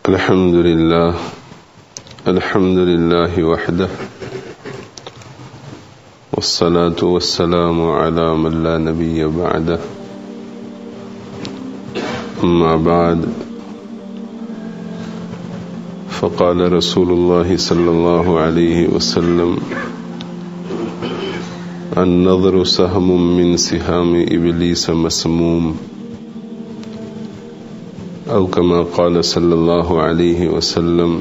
الحمد لله وحده والصلاة والسلام على من لا نبي بعده أما بعد فقال رسول الله صلى الله عليه وسلم النظر سهم من سهام إبليس مسموم أو كما قال صلى الله عليه وسلم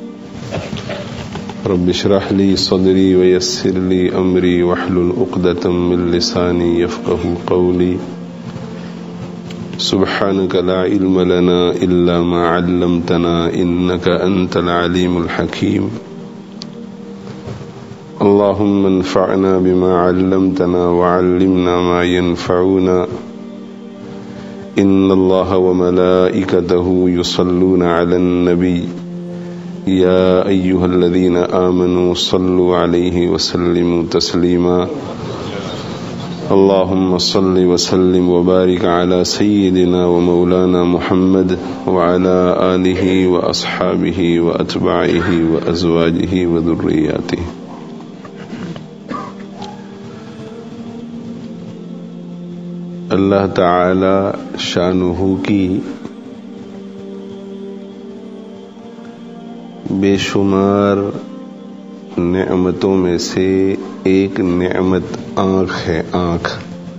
رب اشرح لي صدري ويسر لي أمري واحلل عقدة من لساني يفقه قولي سبحانك لا علم لنا إلا ما علمتنا إنك أنت العليم الحكيم اللهم انفعنا بما علمتنا وعلمنا ما ينفعنا إن الله وملائكته يصلون على النبي يا أيها الذين آمنوا صلوا عليه وسلموا تسليما اللهم صل وسلم وبارك على سيدنا ومولانا محمد وعلى آله وأصحابه وأتباعه وأزواجه وذرياته. اللہ تعالی شانہ کی بے شمار نعمتوں میں سے ایک نعمت آنکھ ہے. آنکھ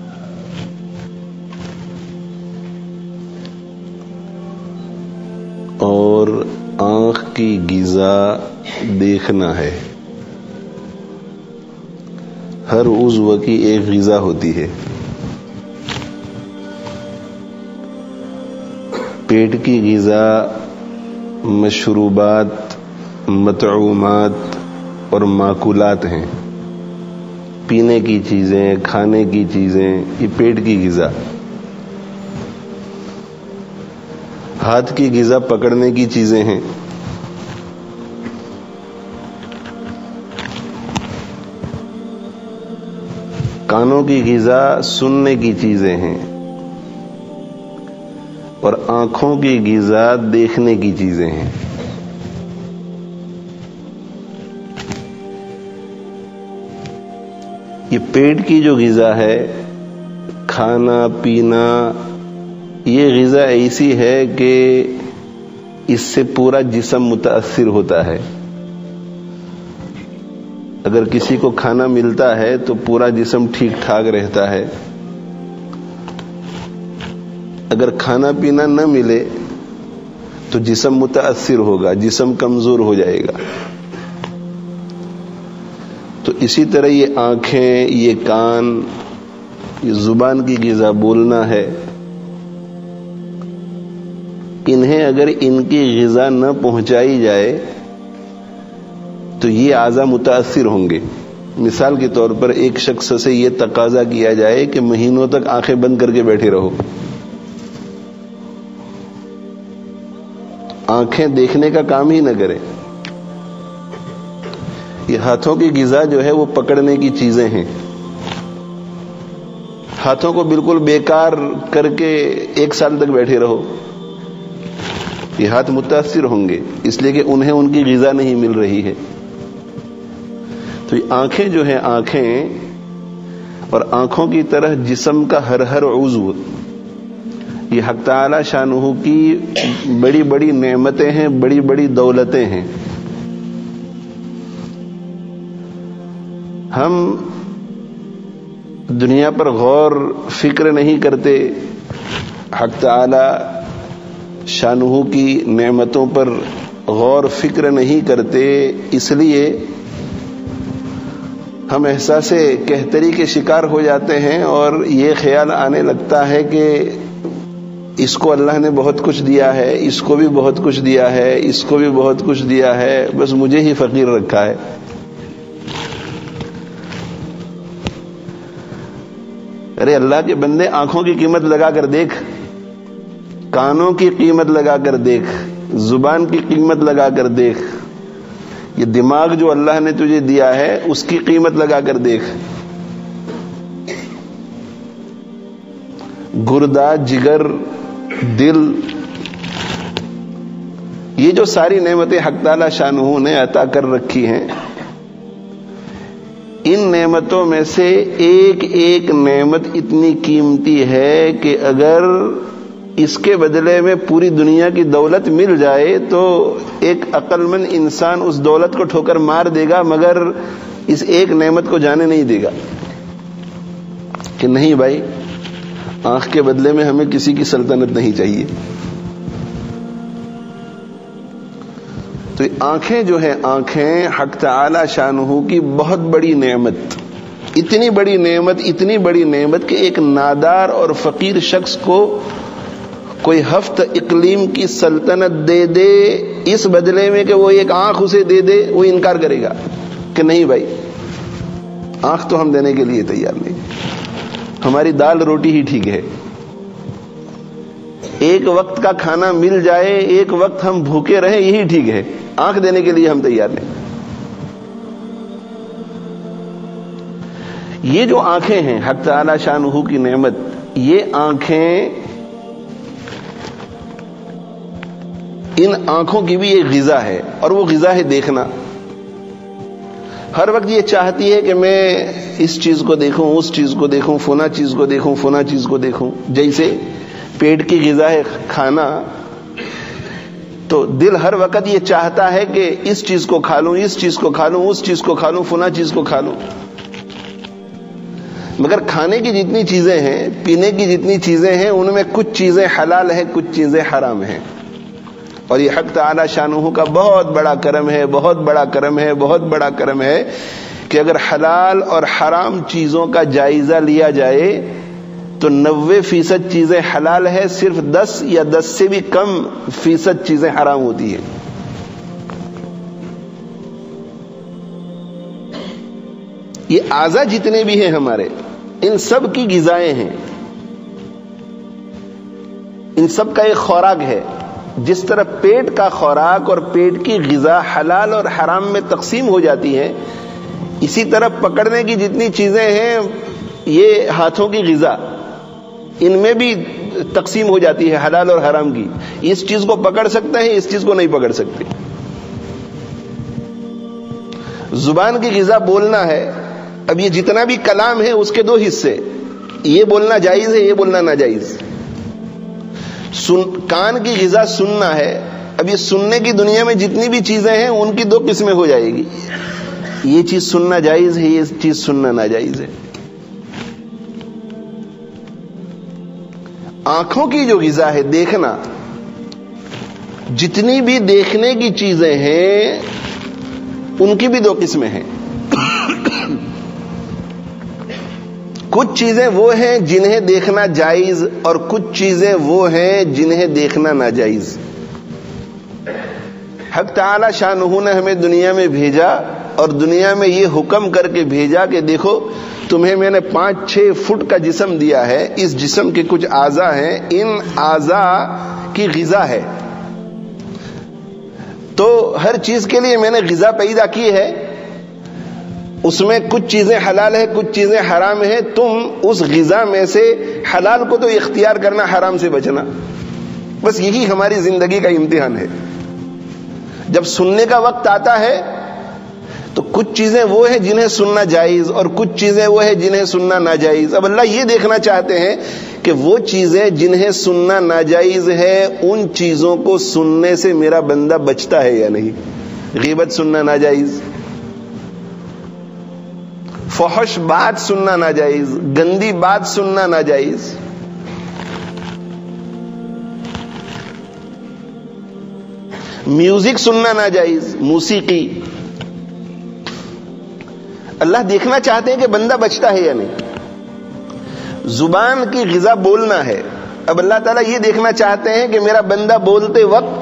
اور آنکھ کی غذا دیکھنا ہے. ہر عضو کی ایک غذا ہوتی ہے. پیٹ کی غذا مشروبات، مطعومات اور ماکولات ہیں. پینے کی چیزیں، کھانے کی چیزیں، یہ پیٹ کی غذا. ہاتھ کی غذا پکڑنے کی چیزیں ہیں. کانوں کی غذا سننے کی چیزیں ہیں. اور آنکھوں کی غذا دیکھنے کی چیزیں ہیں. یہ پیٹ کی جو غذا ہے، کھانا پینا، یہ غذا ایسی ہے کہ اس سے پورا جسم متاثر ہوتا ہے. اگر کسی کو کھانا ملتا ہے تو پورا جسم ٹھیک ٹھاک رہتا ہے. اگر کھانا پینا نہ ملے تو جسم متاثر ہوگا، جسم کمزور ہو جائے گا. تو اسی طرح یہ آنکھیں، یہ کان، یہ زبان کی غذا بولنا ہے. انہیں اگر ان کی غذا نہ پہنچائی جائے تو یہ اعضاء متاثر ہوں گے. مثال کے طور پر ایک شخص سے یہ تقاضا کیا جائے کہ مہینوں تک آنکھیں بند کر کے بیٹھے رہو. آنکھیں دیکھنے کا کام ہی نہ کرے. یہ ہاتھوں کی غذا جو ہے وہ پکڑنے کی چیزیں ہیں. ہاتھوں کو بالکل بیکار کر کے 1 سال تک بیٹھے رہو، یہ ہاتھ متاثر ہوں گے، اس لیے کہ انہیں ان کی غذا نہیں مل رہی ہے. تو یہ آنکھیں جو ہیں، آنکھیں اور آنکھوں کی طرح جسم کا ہر عضو، یہ حق تعالی شانہ کی بڑی بڑی نعمتیں ہیں، بڑی بڑی دولتیں ہیں. ہم دنیا پر غور فکر نہیں کرتے، حق تعالی شانہ کی نعمتوں پر غور فکر نہیں کرتے. اس لیے ہم احساس کہتری کے شکار ہو جاتے ہیں اور یہ خیال آنے لگتا ہے کہ اس کو اللہ نے بہت کچھ دیا ہے، اس کو بھی بہت کچھ دیا ہے، اس کو بھی بہت کچھ دیا ہے، بس مجھے ہی فقیر رکھا ہے. ارے اللہ کے بندے، آنکھوں کی قیمت لگا کر دیکھ، کانوں کی قیمت لگا کر دیکھ، زبان کی قیمت لگا کر دیکھ. یہ دماغ جو اللہ نے تجھے دیا ہے اس کی قیمت لگا کر دیکھ. گردہ، جگر، دل، یہ جو ساری نعمتیں حق تعالی شانہ نے عطا کر رکھی ہیں، ان نعمتوں میں سے ایک ایک نعمت اتنی قیمتی ہے کہ اگر اس کے بدلے میں پوری دنیا کی دولت مل جائے تو ایک عقل مند انسان اس دولت کو ٹھوکر مار دے گا، مگر اس ایک نعمت کو جانے نہیں دے گا کہ نہیں بھائی، آنکھ کے بدلے میں ہمیں کسی کی سلطنت نہیں چاہیے۔ تو آنکھیں جو ہیں، آنکھیں حق تعالی شانہ کی بہت بڑی نعمت، اتنی بڑی نعمت کہ ایک نادار اور فقیر شخص کو کوئی ہفت اقلیم کی سلطنت دے دے، اس بدلے میں کہ وہ ایک آنکھ اسے دے دے، وہ انکار کرے گا کہ نہیں بھائی، آنکھ تو ہم دینے کے لیے تیار نہیں، ہماری دال روٹی ہی ٹھیک ہے، ایک وقت کا کھانا مل جائے، ایک وقت ہم بھوکے رہیں، یہی ٹھیک ہے، آنکھ دینے کے لیے ہم تیار نہیں۔ یہ جو آنکھیں ہیں حق تعالی شانہ کی نعمت، یہ آنکھیں، ان آنکھوں کی بھی ایک غذا ہے، اور وہ غذا ہے دیکھنا۔ ہر وقت یہ چاہتی ہے کہ میں اس چیز کو دیکھوں، اس چیز کو دیکھوں، فلاں چیز کو دیکھوں، فلاں چیز کو دیکھوں۔ جیسے پیٹ کی غذا ہے کھانا، تو دل ہر وقت یہ چاہتا ہے کہ اس چیز کو کھا لوں، اس چیز کو کھا لوں، اس چیز کو کھا لوں، فلاں چیز کو کھا لوں۔ مگر کھانے کی جتنی چیزیں ہیں، پینے کی جتنی چیزیں ہیں، ان میں کچھ چیزیں حلال ہیں، کچھ چیزیں حرام ہیں۔ اور یہ حق تعالی شانہ کا بہت بڑا کرم ہے، بہت بڑا کرم ہے، بہت بڑا کرم ہے کہ اگر حلال اور حرام چیزوں کا جائزہ لیا جائے تو 90% چیزیں حلال ہے، صرف 10 یا 10 سے بھی کم فیصد چیزیں حرام ہوتی ہیں۔ یہ اعضاء جتنے بھی ہیں ہمارے، ان سب کی غذائیں ہیں، ان سب کا ایک خوراک ہے۔ جس طرح پیٹ کا خوراک اور پیٹ کی غذا حلال اور حرام میں تقسیم ہو جاتی ہے، اسی طرح پکڑنے کی جتنی چیزیں ہیں، یہ ہاتھوں کی غذا، ان میں بھی تقسیم ہو جاتی ہے حلال اور حرام کی۔ اس چیز کو پکڑ سکتے ہیں، اس چیز کو نہیں پکڑ سکتے۔ زبان کی غذا بولنا ہے۔ اب یہ جتنا بھی کلام ہے اس کے 2 حصے، یہ بولنا جائز ہے، یہ بولنا ناجائز۔ کان کی غذا سننا ہے۔ اب یہ سننے کی دنیا میں جتنی بھی چیزیں ہیں ان کی 2 قسمیں ہو جائے گی، یہ چیز سننا جائز ہے، یہ چیز سننا ناجائز ہے۔ آنکھوں کی جو غذا ہے دیکھنا، جتنی بھی دیکھنے کی چیزیں ہیں ان کی بھی 2 قسمیں ہیں۔ کچھ چیزیں وہ ہیں جنہیں دیکھنا جائز، اور کچھ چیزیں وہ ہیں جنہیں دیکھنا ناجائز۔ حق تعالی شانہ نے ہمیں دنیا میں بھیجا، اور دنیا میں یہ حکم کر کے بھیجا کہ دیکھو تمہیں میں نے 5-6 فٹ کا جسم دیا ہے، اس جسم کے کچھ اعضاء ہیں، ان اعضاء کی غذا ہے، تو ہر چیز کے لیے میں نے غذا پیدا کی ہے، اس میں کچھ چیزیں حلال ہے، کچھ چیزیں حرام ہیں، تم اس غذا میں سے حلال کو تو اختیار کرنا، حرام سے بچنا۔ بس یہی ہماری زندگی کا امتحان ہے۔ جب سننے کا وقت آتا ہے تو کچھ چیزیں وہ ہیں جنہیں سننا جائز، اور کچھ چیزیں وہ ہیں جنہیں سننا ناجائز۔ اب اللہ یہ دیکھنا چاہتے ہیں کہ وہ چیزیں جنہیں سننا ناجائز ہے، ان چیزوں کو سننے سے میرا بندہ بچتا ہے یا نہیں۔ غیبت سننا ناجائز، فحش بات سننا ناجائز، گندی بات سننا ناجائز، میوزک سننا ناجائز، موسیقی۔ اللہ دیکھنا چاہتے ہیں کہ بندہ بچتا ہے یا نہیں۔ زبان کی غذا بولنا ہے۔ اب اللہ تعالیٰ یہ دیکھنا چاہتے ہیں کہ میرا بندہ بولتے وقت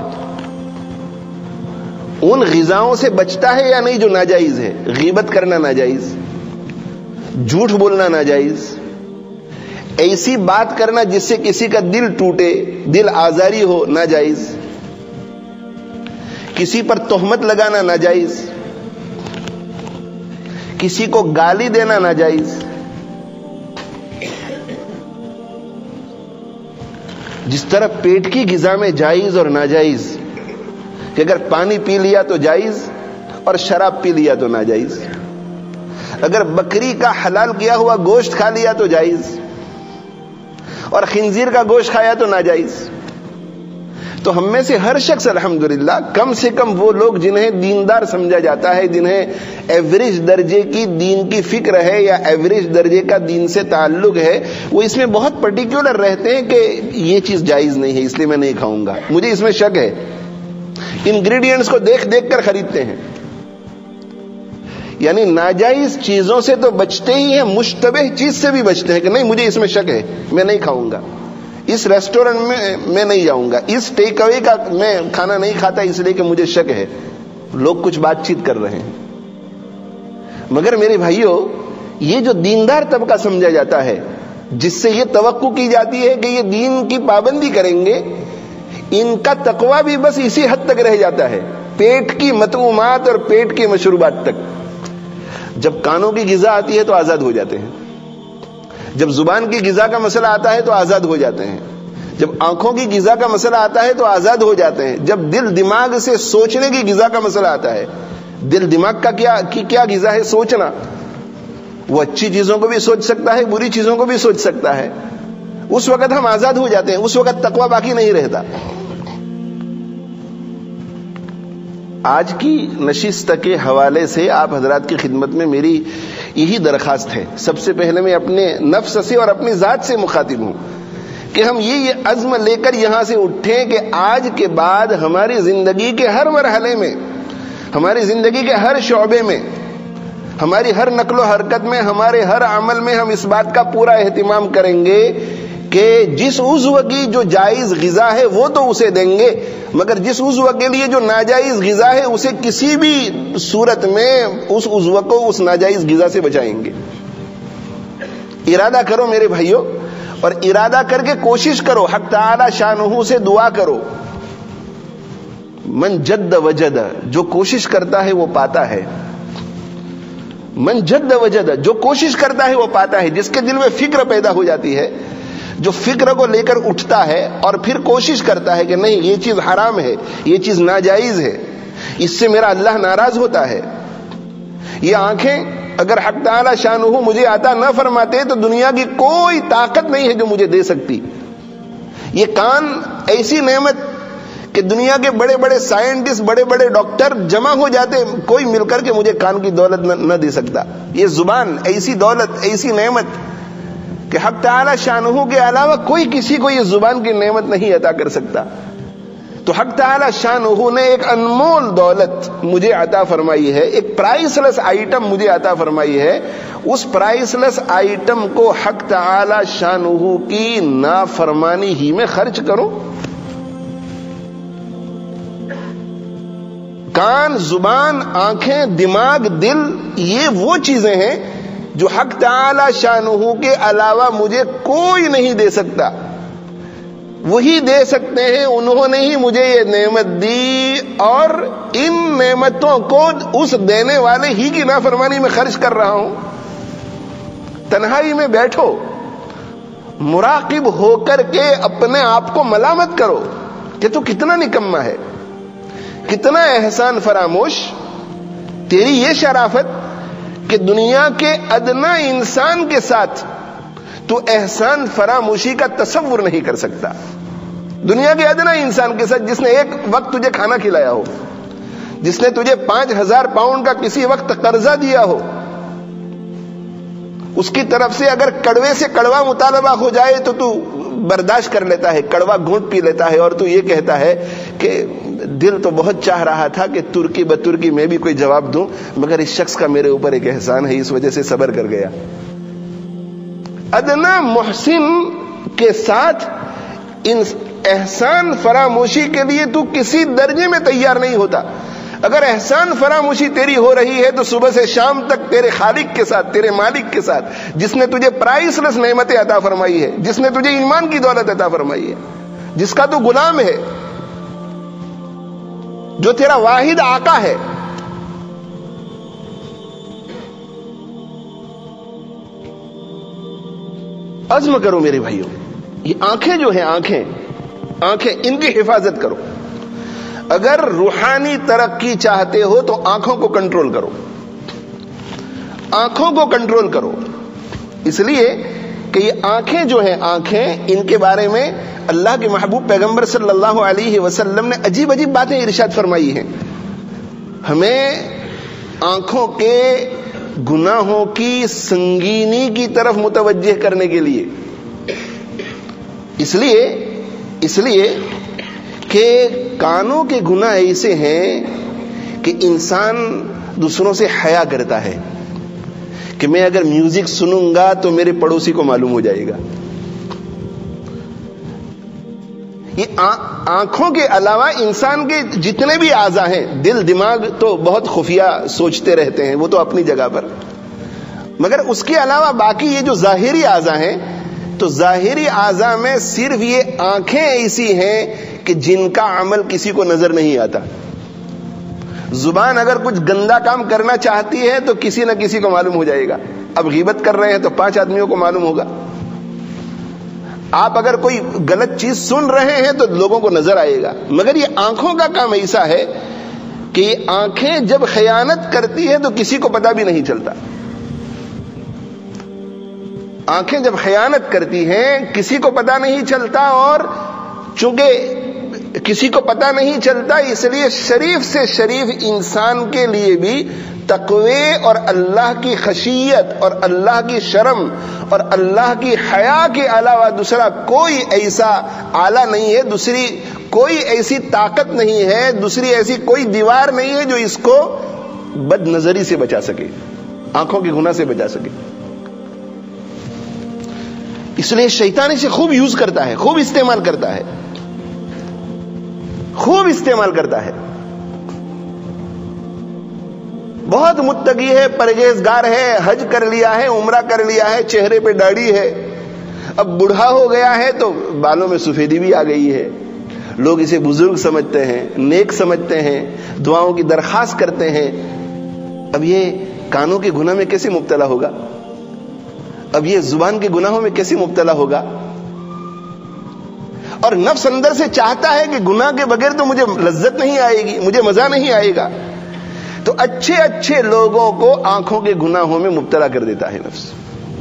ان غذاؤں سے بچتا ہے یا نہیں جو ناجائز ہے۔ غیبت کرنا ناجائز، جھوٹ بولنا ناجائز، ایسی بات کرنا جس سے کسی کا دل ٹوٹے، دل آزاری ہو، ناجائز، کسی پر تہمت لگانا ناجائز، کسی کو گالی دینا ناجائز۔ جس طرح پیٹ کی غذا میں جائز اور ناجائز کہ اگر پانی پی لیا تو جائز اور شراب پی لیا تو ناجائز، اگر بکری کا حلال کیا ہوا گوشت کھا لیا تو جائز اور خنزیر کا گوشت کھایا تو ناجائز۔ تو ہم میں سے ہر شخص الحمدللہ، کم سے کم وہ لوگ جنہیں دیندار سمجھا جاتا ہے، جنہیں ایوریج درجے کی دین کی فکر ہے یا ایوریج درجے کا دین سے تعلق ہے، وہ اس میں بہت پرٹیکولر رہتے ہیں کہ یہ چیز جائز نہیں ہے اس لیے میں نہیں کھاؤں گا، مجھے اس میں شک ہے۔ انگریڈینٹس کو دیکھ دیکھ کر خریدتے ہیں، یعنی ناجائز چیزوں سے تو بچتے ہی ہیں، مشتبہ چیز سے بھی بچتے ہیں کہ نہیں مجھے اس میں شک ہے، میں نہیں کھاؤں گا، اس ریسٹورنٹ میں نہیں جاؤں گا، اس ٹیک اوے کا میں کھانا نہیں کھاتا اس لیے کہ مجھے شک ہے۔ لوگ کچھ بات چیت کر رہے ہیں، مگر میرے بھائیوں، یہ جو دیندار طبقہ سمجھا جاتا ہے، جس سے یہ توقع کی جاتی ہے کہ یہ دین کی پابندی کریں گے، ان کا تقویٰ بھی بس اسی حد تک رہ جاتا ہے، پیٹ کی مطعومات اور پیٹ کی مشروبات تک۔ جب کانوں کی غذا آتی ہے تو آزاد ہو جاتے ہیں، جب زبان کی غذا کا مسئلہ آتا ہے تو آزاد ہو جاتے ہیں، جب آنکھوں کی غذا کا مسئلہ آتا ہے تو آزاد ہو جاتے ہیں، جب دل دماغ سے سوچنے کی غذا کا مسئلہ آتا ہے، دل دماغ کا کیا غذا ہے؟ سوچنا۔ وہ اچھی چیزوں کو بھی سوچ سکتا ہے، بری چیزوں کو بھی سوچ سکتا ہے، اس وقت ہم آزاد ہو جاتے ہیں، اس وقت تقویٰ باقی نہیں رہتا۔ آج کی نشست کے حوالے سے آپ حضرات کی خدمت میں میری یہی درخواست ہے، سب سے پہلے میں اپنے نفس سے اور اپنی ذات سے مخاطب ہوں کہ ہم یہ عزم لے کر یہاں سے اٹھیں کہ آج کے بعد ہماری زندگی کے ہر مرحلے میں، ہماری زندگی کے ہر شعبے میں، ہماری ہر نقل و حرکت میں، ہمارے ہر عمل میں ہم اس بات کا پورا اہتمام کریں گے کہ جس عضو کی جو جائز غذا ہے وہ تو اسے دیں گے، مگر جس عضو کے لیے جو ناجائز غذا ہے اسے کسی بھی صورت میں اس عضو کو اس ناجائز غذا سے بچائیں گے۔ ارادہ کرو میرے بھائیوں، اور ارادہ کر کے کوشش کرو، حق تعالی شانہ سے دعا کرو۔ من جد وجد، جو کوشش کرتا ہے وہ پاتا ہے۔ من جد وجد، جو کوشش کرتا ہے وہ پاتا ہے۔ جس کے دل میں فکر پیدا ہو جاتی ہے، جو فکر کو لے کر اٹھتا ہے اور پھر کوشش کرتا ہے کہ نہیں یہ چیز حرام ہے، یہ چیز ناجائز ہے، اس سے میرا اللہ ناراض ہوتا ہے۔ یہ آنکھیں اگر حق تعالی شانہ مجھے عطا نہ فرماتے تو دنیا کی کوئی طاقت نہیں ہے جو مجھے دے سکتی۔ یہ کان ایسی نعمت کہ دنیا کے بڑے بڑے سائنٹسٹ، بڑے بڑے ڈاکٹر جمع ہو جاتے، کوئی مل کر کے مجھے کان کی دولت نہ دے سکتا۔ یہ زبان ایسی دولت، ایسی نعمت کہ حق تعالی شانہ کے علاوہ کوئی کسی کو یہ زبان کی نعمت نہیں عطا کر سکتا۔ تو حق تعالی شانہ نے ایک انمول دولت مجھے عطا فرمائی ہے، ایک پرائس لیس آئٹم مجھے عطا فرمائی ہے، اس پرائس لیس آئٹم کو حق تعالی شانہ کی نافرمانی ہی میں خرچ کرو۔ کان، زبان، آنکھیں، دماغ، دل، یہ وہ چیزیں ہیں جو حق تعالی شانہ کے علاوہ مجھے کوئی نہیں دے سکتا۔ وہی دے سکتے ہیں، انہوں نے ہی مجھے یہ نعمت دی، اور ان نعمتوں کو اس دینے والے ہی کی نافرمانی میں خرچ کر رہا ہوں۔ تنہائی میں بیٹھو، مراقب ہو کر کے اپنے آپ کو ملامت کرو کہ تو کتنا نکما ہے، کتنا احسان فراموش۔ تیری یہ شرافت کہ دنیا کے ادنا انسان کے ساتھ تو احسان فراموشی کا تصور نہیں کر سکتا۔ دنیا کے ادنا انسان کے ساتھ جس نے ایک وقت تجھے کھانا کھلایا ہو، جس نے تجھے 5000 پاؤنڈ کا کسی وقت قرضہ دیا ہو، اس کی طرف سے اگر کڑوے سے کڑوا مطالبہ ہو جائے تو برداشت کر لیتا ہے، کڑوا گھونٹ پی لیتا ہے، اور تو یہ کہتا ہے کہ دل تو بہت چاہ رہا تھا کہ ترکی بترکی میں بھی کوئی جواب دوں، مگر اس شخص کا میرے اوپر ایک احسان ہے، اس وجہ سے صبر کر گیا۔ ادنا محسن کے ساتھ ان احسان فراموشی کے لیے تو کسی درجے میں تیار نہیں ہوتا۔ اگر احسان فراموشی تیری ہو رہی ہے تو صبح سے شام تک تیرے خالق کے ساتھ، تیرے مالک کے ساتھ، جس نے تجھے پرائس لیس نعمتیں عطا فرمائی ہے، جس نے تجھے ایمان کی دولت عطا فرمائی ہے، جس کا تو غلام ہے، جو تیرا واحد آقا ہے، عزم کرو میرے بھائیوں۔ یہ آنکھیں جو ہیں، آنکھیں ان کی حفاظت کرو۔ اگر روحانی ترقی چاہتے ہو تو آنکھوں کو کنٹرول کرو، آنکھوں کو کنٹرول کرو. اس لیے کہ یہ آنکھیں جو ہیں، آنکھیں، ان کے بارے میں اللہ کے محبوب پیغمبر صلی اللہ علیہ وسلم نے عجیب عجیب باتیں ارشاد فرمائی ہیں ہمیں آنکھوں کے گناہوں کی سنگینی کی طرف متوجہ کرنے کے لیے. اس لیے کہ کانوں کے گناہ ایسے ہیں کہ انسان دوسروں سے حیا کرتا ہے کہ میں اگر میوزک سنوں گا تو میرے پڑوسی کو معلوم ہو جائے گا. یہ آنکھوں کے علاوہ انسان کے جتنے بھی اعضاء ہیں، دل، دماغ تو بہت خفیہ سوچتے رہتے ہیں، وہ تو اپنی جگہ پر، مگر اس کے علاوہ باقی یہ جو ظاہری اعضاء ہیں، تو ظاہری اعضاء میں صرف یہ آنکھیں ایسی ہیں کہ جن کا عمل کسی کو نظر نہیں آتا. زبان اگر کچھ گندا کام کرنا چاہتی ہے تو کسی نہ کسی کو معلوم ہو جائے گا. اب غیبت کر رہے ہیں تو 5 آدمیوں کو معلوم ہوگا. آپ اگر کوئی غلط چیز سن رہے ہیں تو لوگوں کو نظر آئے گا. مگر یہ آنکھوں کا کام ایسا ہے کہ یہ آنکھیں جب خیانت کرتی ہے تو کسی کو پتہ بھی نہیں چلتا. آنکھیں جب خیانت کرتی ہیں کسی کو پتہ نہیں چلتا، اور چونکہ کسی کو پتہ نہیں چلتا اس لیے شریف سے شریف انسان کے لیے بھی تقوی اور اللہ کی خشیت اور اللہ کی شرم اور اللہ کی حیا کے علاوہ دوسرا کوئی ایسا آلہ نہیں ہے، دوسری کوئی ایسی طاقت نہیں ہے، دوسری ایسی کوئی دیوار نہیں ہے جو اس کو بد نظری سے بچا سکے، آنکھوں کے گناہ سے بچا سکے. اس لیے شیطان اسے خوب یوز کرتا ہے، خوب استعمال کرتا ہے، خوب استعمال کرتا ہے. بہت متقی ہے، پرہیزگار ہے، حج کر لیا ہے، عمرہ کر لیا ہے، چہرے پہ داڑھی ہے، اب بوڑھا ہو گیا ہے تو بالوں میں سفیدی بھی آ گئی ہے. لوگ اسے بزرگ سمجھتے ہیں، نیک سمجھتے ہیں، دعاؤں کی درخواست کرتے ہیں. اب یہ کانوں کے گناہ میں کیسے مبتلا ہوگا؟ اب یہ زبان کے گناہوں میں کیسے مبتلا ہوگا؟ اور نفس اندر سے چاہتا ہے کہ گناہ کے بغیر تو مجھے لذت نہیں آئے گی، مجھے مزہ نہیں آئے گا، تو اچھے اچھے لوگوں کو آنکھوں کے گناہوں میں مبتلا کر دیتا ہے نفس.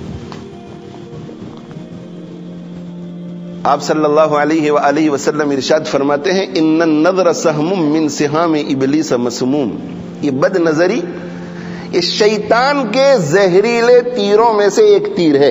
آپ صلی اللہ علیہ وآلہ وسلم ارشاد فرماتے ہیں ان النظر سہم من سہام ابلیس مسموم. یہ بد نظری یہ شیطان کے زہریلے تیروں میں سے ایک تیر ہے.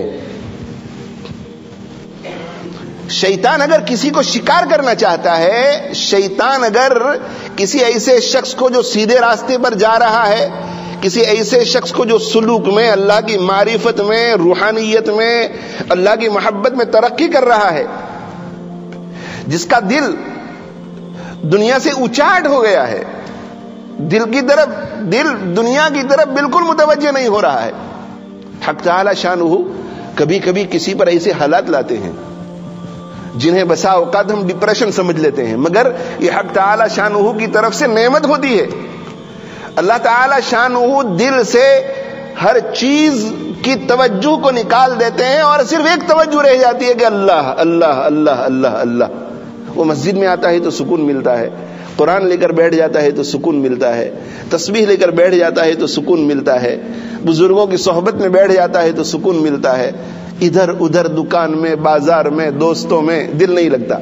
شیطان اگر کسی کو شکار کرنا چاہتا ہے، شیطان اگر کسی ایسے شخص کو جو سیدھے راستے پر جا رہا ہے، کسی ایسے شخص کو جو سلوک میں، اللہ کی معرفت میں، روحانیت میں، اللہ کی محبت میں ترقی کر رہا ہے، جس کا دل دنیا سے اچاٹ ہو گیا ہے، دل دنیا کی طرف بالکل متوجہ نہیں ہو رہا ہے، حق تعالی شانہ کبھی کبھی کسی پر ایسے حالات لاتے ہیں جنہیں بسا اوقات ہم ڈپریشن سمجھ لیتے ہیں، مگر یہ حق تعالی شانہ کی طرف سے نعمت ہوتی ہے. اللہ تعالی شانہ دل سے ہر چیز کی توجہ کو نکال دیتے ہیں اور صرف ایک توجہ رہ جاتی ہے کہ اللہ اللہ اللہ اللہ اللہ. وہ مسجد میں آتا ہے تو سکون ملتا ہے، قرآن لے کر بیٹھ جاتا ہے تو سکون ملتا ہے، تسبیح لے کر بیٹھ جاتا ہے تو سکون ملتا ہے، بزرگوں کی صحبت میں بیٹھ جاتا ہے تو سکون ملتا ہے. ادھر ادھر دکان میں، بازار میں، دوستوں میں دل نہیں لگتا.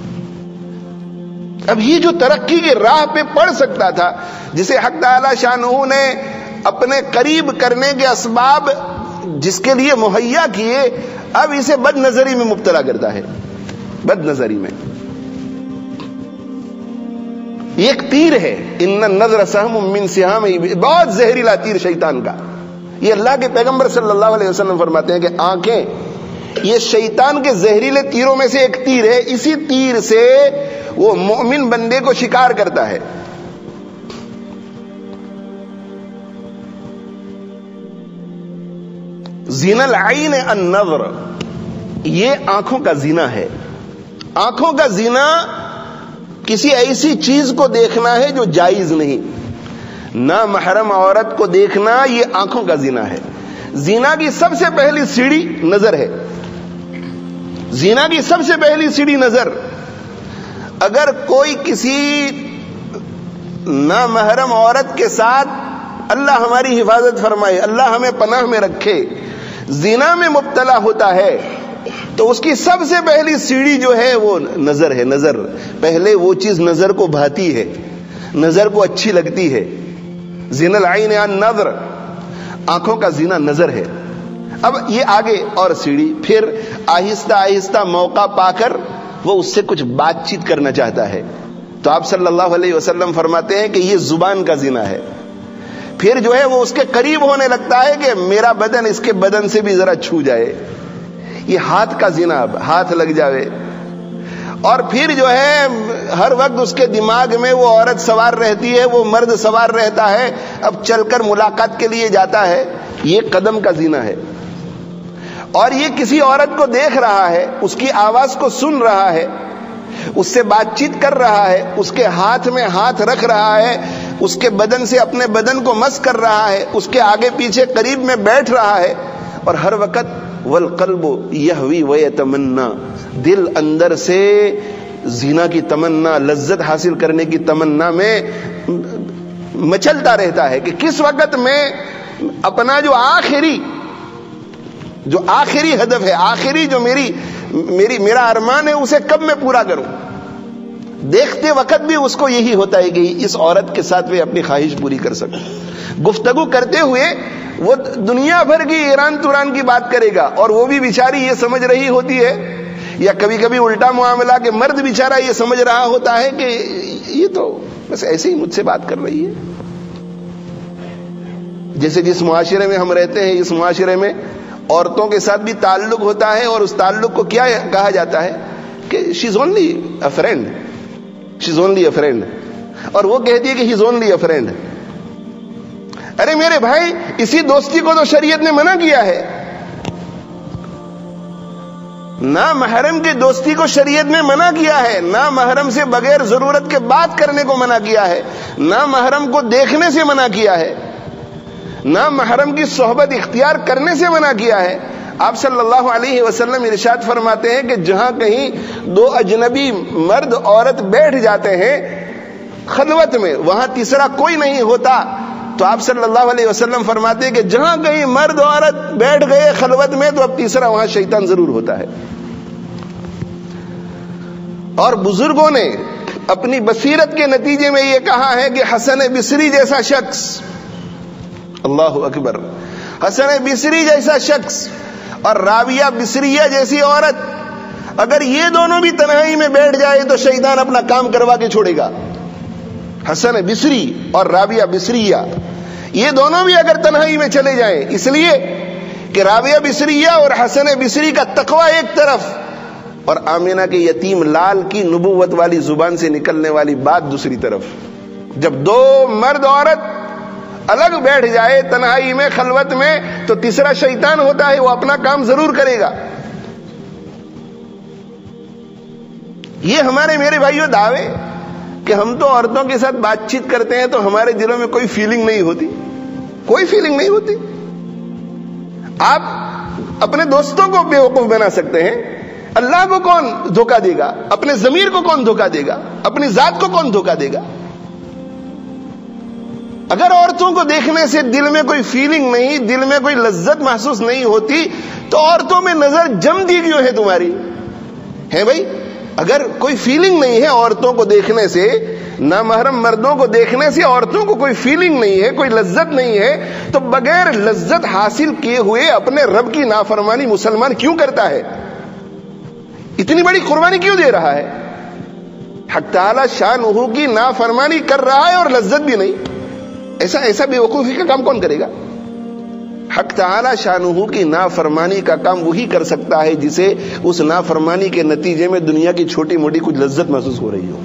اب یہ جو ترقی کی راہ پہ پڑ سکتا تھا، جسے حق تعالی شانہ نے اپنے قریب کرنے کے اسباب جس کے لیے مہیا کیے، اب اسے بد نظری میں مبتلا کرتا ہے. بد نظری میں ایک تیر ہے، ان النظر سہم من سہام، بہت زہریلا تیر شیطان کا. یہ اللہ کے پیغمبر صلی اللہ علیہ وسلم فرماتے ہیں کہ آنکھیں یہ شیطان کے زہریلے تیروں میں سے ایک تیر ہے. اسی تیر سے وہ مومن بندے کو شکار کرتا ہے. زنا العین النظر، یہ آنکھوں کا زنا ہے. آنکھوں کا زنا کسی ایسی چیز کو دیکھنا ہے جو جائز نہیں. نہ محرم عورت کو دیکھنا یہ آنکھوں کا زنا ہے. زنا کی سب سے پہلی سیڑھی نظر ہے. زنا کی سب سے پہلی سیڑھی نظر. اگر کوئی کسی نامحرم عورت کے ساتھ اللہ ہماری حفاظت فرمائے، اللہ ہمیں پناہ میں رکھے، زنا میں مبتلا ہوتا ہے تو اس کی سب سے پہلی سیڑھی جو ہے وہ نظر ہے. نظر پہلے وہ چیز نظر کو بھاتی ہے، نظر کو اچھی لگتی ہے. زنا العین عن نظر، آنکھوں کا زنا نظر ہے. اب یہ آگے اور سیڑھی، پھر آہستہ آہستہ موقع پا کر وہ اس سے کچھ بات چیت کرنا چاہتا ہے تو آپ صلی اللہ علیہ وسلم فرماتے ہیں کہ یہ زبان کا زنا ہے. پھر جو ہے وہ اس کے قریب ہونے لگتا ہے کہ میرا بدن اس کے بدن سے بھی ذرا چھو جائے. یہ ہاتھ کا زنا، ہاتھ لگ جاوے. اور پھر جو ہے ہر وقت اس کے دماغ میں وہ عورت سوار رہتی ہے، وہ مرد سوار رہتا ہے، اب چل کر ملاقات کے لیے جاتا ہے. یہ قدم کا زنا ہے. اور یہ کسی عورت کو دیکھ رہا ہے، اس کی آواز کو سن رہا ہے، اس سے بات چیت کر رہا ہے، اس کے ہاتھ میں ہاتھ رکھ رہا ہے، اس کے بدن سے اپنے بدن کو مس کر رہا ہے، اس کے آگے پیچھے قریب میں بیٹھ رہا ہے. اور ہر وقت والقلب یہوی ویتمنا، دل اندر سے زنا کی تمنا، لذت حاصل کرنے کی تمنا میں مچلتا رہتا ہے کہ کس وقت میں اپنا جو آخری ہدف ہے، آخری جو میرا ارمان ہے، اسے کب میں پورا کروں. دیکھتے وقت بھی اس کو یہی ہوتا ہے کہ اس عورت کے ساتھ میں اپنی خواہش پوری کر سکوں. گفتگو کرتے ہوئے وہ دنیا بھر کی ایران توران کی بات کرے گا اور وہ بھی بیچاری یہ سمجھ رہی ہوتی ہے، یا کبھی کبھی الٹا معاملہ کہ مرد بیچارہ یہ سمجھ رہا ہوتا ہے کہ یہ تو بس ایسے ہی مجھ سے بات کر رہی ہے. جیسے جس معاشرے میں ہم رہتے ہیں، اس معاشرے میں عورتوں کے ساتھ بھی تعلق ہوتا ہے، اور اس تعلق کو کیا کہا جاتا ہے کہ she is only a friend, she is only a friend, اور وہ کہتی ہے کہ ہی از اونلی اے فرینڈ. ارے میرے بھائی، اسی دوستی کو تو شریعت نے منع کیا ہے. نامحرم کی دوستی کو شریعت نے منع کیا ہے، نامحرم سے بغیر ضرورت کے بات کرنے کو منع کیا ہے، نامحرم کو دیکھنے سے منع کیا ہے، نامحرم کی صحبت اختیار کرنے سے منع کیا ہے. آپ صلی اللہ علیہ وسلم ارشاد فرماتے ہیں کہ جہاں کہیں دو اجنبی مرد عورت بیٹھ جاتے ہیں خلوت میں، وہاں تیسرا کوئی نہیں ہوتا. تو آپ صلی اللہ علیہ وسلم فرماتے ہیں کہ جہاں کہیں مرد عورت بیٹھ گئے خلوت میں تو اب تیسرا وہاں شیطان ضرور ہوتا ہے. اور بزرگوں نے اپنی بصیرت کے نتیجے میں یہ کہا ہے کہ حسن بصری جیسا شخص، اللہ اکبر، حسن بصری جیسا شخص اور رابعہ بصریہ جیسی عورت، اگر یہ دونوں بھی تنہائی میں بیٹھ جائے تو شیطان اپنا کام کروا کے چھوڑے گا. حسن بصری اور رابعہ بصریہ یہ دونوں بھی اگر تنہائی میں چلے جائیں، اس لیے کہ رابعہ بصریہ اور حسن بصری کا تقوی ایک طرف اور آمینہ کے یتیم لال کی نبوت والی زبان سے نکلنے والی بات دوسری طرف. جب دو مرد عورت الگ بیٹھ جائے تنہائی میں خلوت میں تو تیسرا شیطان ہوتا ہے، وہ اپنا کام ضرور کرے گا. یہ ہمارے میرے بھائیوں دعوے کہ ہم تو عورتوں کے ساتھ بات چیت کرتے ہیں تو ہمارے دلوں میں کوئی فیلنگ نہیں ہوتی، کوئی فیلنگ نہیں ہوتی. آپ اپنے دوستوں کو بیوقوف بنا سکتے ہیں، اللہ کو کون دھوکہ دے گا؟ اپنے ضمیر کو کون دھوکہ دے گا؟ اپنی ذات کو کون دھوکہ دے گا؟ اگر عورتوں کو دیکھنے سے دل میں کوئی فیلنگ نہیں، دل میں کوئی لذت محسوس نہیں ہوتی تو عورتوں میں نظر جمتی کیوں ہے تمہاری؟ ہے بھائی، اگر کوئی فیلنگ نہیں ہے عورتوں کو دیکھنے سے، نامحرم مردوں کو دیکھنے سے عورتوں کو کوئی فیلنگ نہیں ہے، کوئی لذت نہیں ہے، تو بغیر لذت حاصل کیے ہوئے اپنے رب کی نافرمانی مسلمان کیوں کرتا ہے؟ اتنی بڑی قربانی کیوں دے رہا ہے؟ حق تعالی شانہ کی نافرمانی کر رہا ہے اور لذت بھی نہیں. ایسا بے وقوفی کا کام کون کرے گا؟ حق تعالی شانہ کی نافرمانی کا کام وہی کر سکتا ہے جسے اس نافرمانی کے نتیجے میں دنیا کی چھوٹی موٹی کچھ لذت محسوس ہو رہی ہو.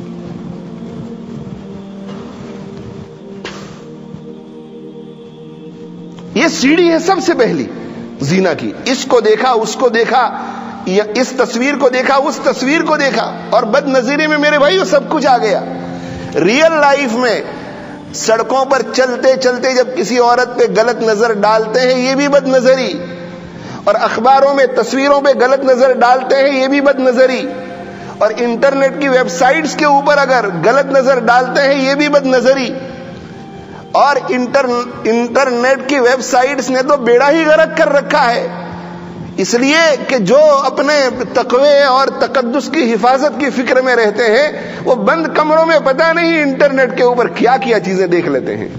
یہ سیڑھی ہے سب سے پہلی زنا کی. اس کو دیکھا، اس کو دیکھا، یا اس تصویر کو دیکھا، اس تصویر کو دیکھا، اور بد نظری میں میرے بھائیو سب کچھ آ گیا. ریئل لائف میں سڑکوں پر چلتے چلتے جب کسی عورت پہ غلط نظر ڈالتے ہیں یہ بھی بد نظری، اور اخباروں میں تصویروں پہ غلط نظر ڈالتے ہیں یہ بھی بد نظری، اور انٹرنیٹ کی ویب سائٹس کے اوپر اگر غلط نظر ڈالتے ہیں یہ بھی بد نظری. اور انٹرنیٹ کی ویب سائٹس نے تو بیڑا ہی غرق کر رکھا ہے، اس لیے کہ جو اپنے تقوی اور تقدس کی حفاظت کی فکر میں رہتے ہیں وہ بند کمروں میں پتہ نہیں انٹرنیٹ کے اوپر کیا کیا چیزیں دیکھ لیتے ہیں.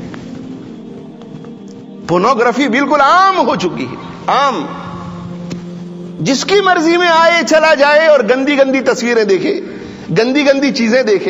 پورنوگرافی بالکل عام ہو چکی ہے، عام. جس کی مرضی میں آئے چلا جائے اور گندی گندی تصویریں دیکھے، گندی گندی چیزیں دیکھے.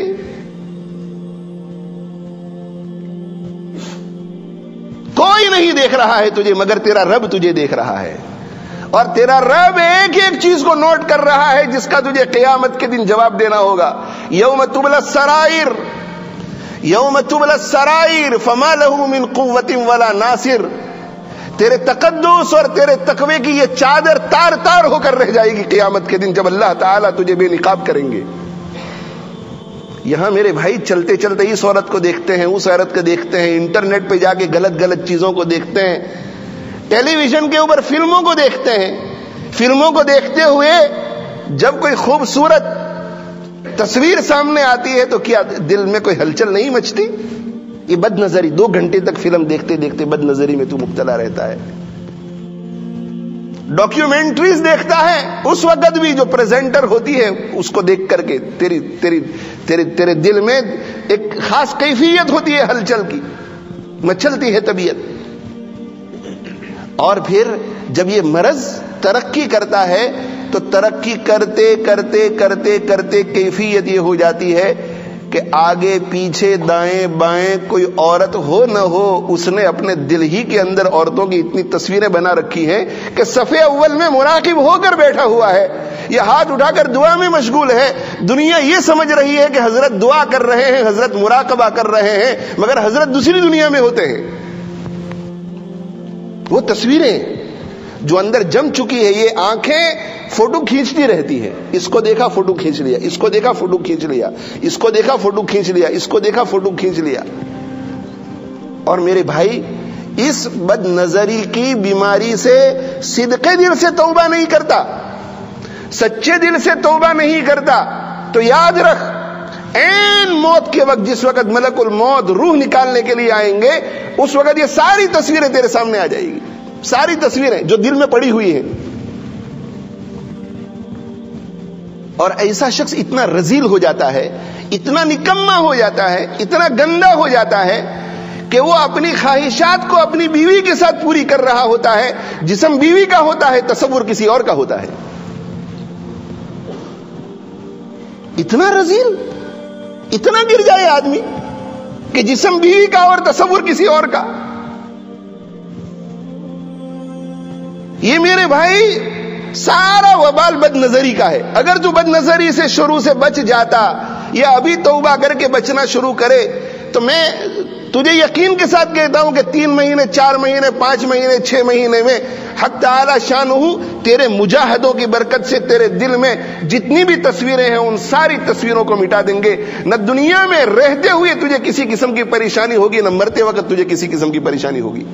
کوئی نہیں دیکھ رہا ہے تجھے مگر تیرا رب تجھے دیکھ رہا ہے، اور تیرا رب ایک ایک چیز کو نوٹ کر رہا ہے جس کا تجھے قیامت کے دن جواب دینا ہوگا. یوم تبلی السرائر، یوم تبلی السرائر فما له من قوت ولا ناصر. تیرے تقدس اور تیرے تقوی کی یہ چادر تار تار ہو کر رہ جائے گی قیامت کے دن جب اللہ تعالیٰ تجھے بے نقاب کریں گے. یہاں میرے بھائی چلتے چلتے اس عورت کو دیکھتے ہیں، اس عورت کو دیکھتے ہیں، انٹرنیٹ پہ جا کے غلط غلط چیزوں کو دیکھتے ہیں، ٹیلی ویژن کے اوپر فلموں کو دیکھتے ہیں. فلموں کو دیکھتے ہوئے جب کوئی خوبصورت تصویر سامنے آتی ہے تو کیا دل میں کوئی ہلچل نہیں مچتی؟ یہ بد نظری. 2 گھنٹے تک فلم دیکھتے دیکھتے بد نظری میں تو مبتلا رہتا ہے. ڈاکیومنٹریز دیکھتا ہے، اس وقت بھی جو پریزنٹر ہوتی ہے اس کو دیکھ کر کے تیرے دل میں ایک خاص کیفیت ہوتی ہے ہلچل کی، مچلتی ہے طبیعت. اور پھر جب یہ مرض ترقی کرتا ہے تو ترقی کرتے کرتے کرتے کرتے کیفیت یہ ہو جاتی ہے کہ آگے پیچھے دائیں بائیں کوئی عورت ہو نہ ہو، اس نے اپنے دل ہی کے اندر عورتوں کی اتنی تصویریں بنا رکھی ہیں کہ صفحے اول میں مراقب ہو کر بیٹھا ہوا ہے، یہ ہاتھ اٹھا کر دعا میں مشغول ہے. دنیا یہ سمجھ رہی ہے کہ حضرت دعا کر رہے ہیں، حضرت مراقبہ کر رہے ہیں، مگر حضرت دوسری دنیا میں ہوتے ہیں. وہ تصویریں جو اندر جم چکی ہے، یہ آنکھیں فوٹو کھینچتی رہتی ہے. اس کو دیکھا فوٹو کھینچ لیا، اس کو دیکھا فوٹو کھینچ لیا، اس کو دیکھا فوٹو کھینچ لیا، اس کو دیکھا فوٹو کھینچ لیا. اور میرے بھائی اس بد نظری کی بیماری سے صدقے دل سے توبہ نہیں کرتا، سچے دل سے توبہ نہیں کرتا تو یاد رکھ عین موت کے وقت، جس وقت ملک الموت روح نکالنے کے لیے آئیں گے، اس وقت یہ ساری تصویریں تیرے سامنے آ جائیں گی، ساری تصویریں جو دل میں پڑی ہوئی ہیں. اور ایسا شخص اتنا رذیل ہو جاتا ہے، اتنا نکما ہو جاتا ہے، اتنا گندا ہو جاتا ہے کہ وہ اپنی خواہشات کو اپنی بیوی کے ساتھ پوری کر رہا ہوتا ہے. جسم بیوی کا ہوتا ہے، تصور کسی اور کا ہوتا ہے. اتنا رذیل، اتنا گر جائے آدمی کہ جسم بیوی کا اور تصور کسی اور کا. یہ میرے بھائی سارا وبال بد نظری کا ہے. اگر تو بد نظری سے شروع سے بچ جاتا یا ابھی توبہ کر کے بچنا شروع کرے تو میں تجھے یقین کے ساتھ کہتا ہوں کہ 3 مہینے 4 مہینے 5 مہینے 6 مہینے میں حق تعالی شانہ تیرے مجاہدوں کی برکت سے تیرے دل میں جتنی بھی تصویریں ہیں ان ساری تصویروں کو مٹا دیں گے. نہ دنیا میں رہتے ہوئے تجھے کسی قسم کی پریشانی ہوگی، نہ مرتے وقت تجھے کسی قسم کی پریشانی ہوگی.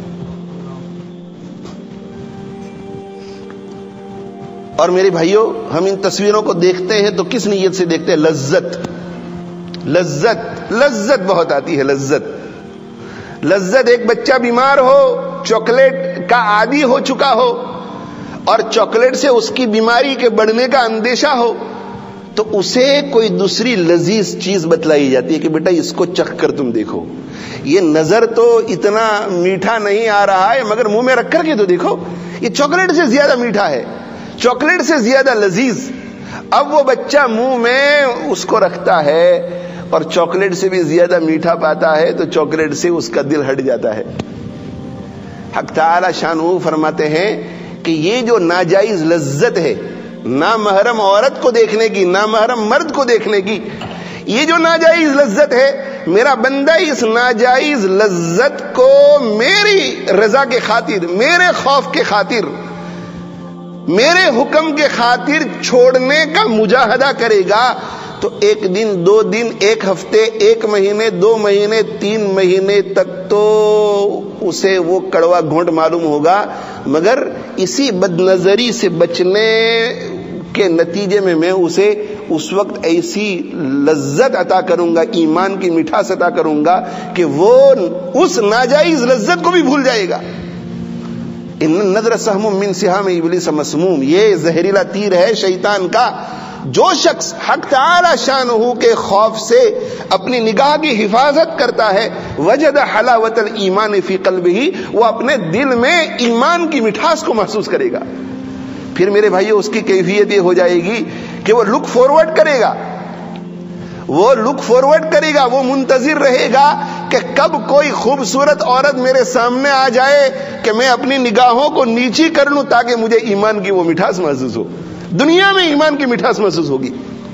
اور میرے بھائیوں، ہم ان تصویروں کو دیکھتے ہیں تو کس نیت سے دیکھتے ہیں؟ لذت. لذت لذت بہت آتی ہے. لذت ایک بچہ بیمار ہو، چاکلیٹ کا عادی ہو چکا ہو اور چاکلیٹ سے اس کی بیماری کے بڑھنے کا اندیشہ ہو تو اسے کوئی دوسری لذیذ چیز بتلائی جاتی ہے کہ بیٹا اس کو چکھ کر تم دیکھو. یہ نظر تو اتنا میٹھا نہیں آ رہا ہے مگر منہ میں رکھ کر کے تو دیکھو، یہ چاکلیٹ سے زیادہ میٹھا ہے، چاکلیٹ سے زیادہ لذیذ. اب وہ بچہ منہ میں اس کو رکھتا ہے اور چاکلیٹ سے بھی زیادہ میٹھا پاتا ہے تو چاکلیٹ سے اس کا دل ہٹ جاتا ہے. حق تعالی شانہ فرماتے ہیں کہ یہ جو ناجائز لذت ہے نامحرم عورت کو دیکھنے کی، نامحرم مرد کو دیکھنے کی، یہ جو ناجائز لذت ہے، میرا بندہ اس ناجائز لذت کو میری رضا کے خاطر، میرے خوف کے خاطر، میرے حکم کے خاطر چھوڑنے کا مجاہدہ کرے گا تو 1 دن 2 دن 1 ہفتے 1 مہینے 2 مہینے 3 مہینے تک تو اسے وہ کڑوا گھونٹ معلوم ہوگا، مگر اسی بد نظری سے بچنے کے نتیجے میں اسے اس وقت ایسی لذت عطا کروں گا، ایمان کی مٹھاس عطا کروں گا کہ وہ اس ناجائز لذت کو بھی بھول جائے گا. ان النظر سہم من سہام ابلیس مسموم، یہ زہریلا تیر ہے شیطان کا. جو شخص حق تعالی شانہ کے خوف سے اپنی نگاہ کی حفاظت کرتا ہے، وجد حلاوت الایمان فی قلبہ، وہ اپنے دل میں ایمان کی مٹھاس کو محسوس کرے گا. پھر میرے بھائیو اس کی کیفیت یہ ہو جائے گی کہ وہ لک فارورڈ کرے گا، وہ منتظر رہے گا کہ کب کوئی خوبصورت عورت میرے سامنے آ جائے کہ میں اپنی نگاہوں کو نیچی کر لوں تاکہ مجھے ایمان کی وہ مٹھاس محسوس ہو. دنیا میں ایمان کی مٹھاس محسوس ہوگی.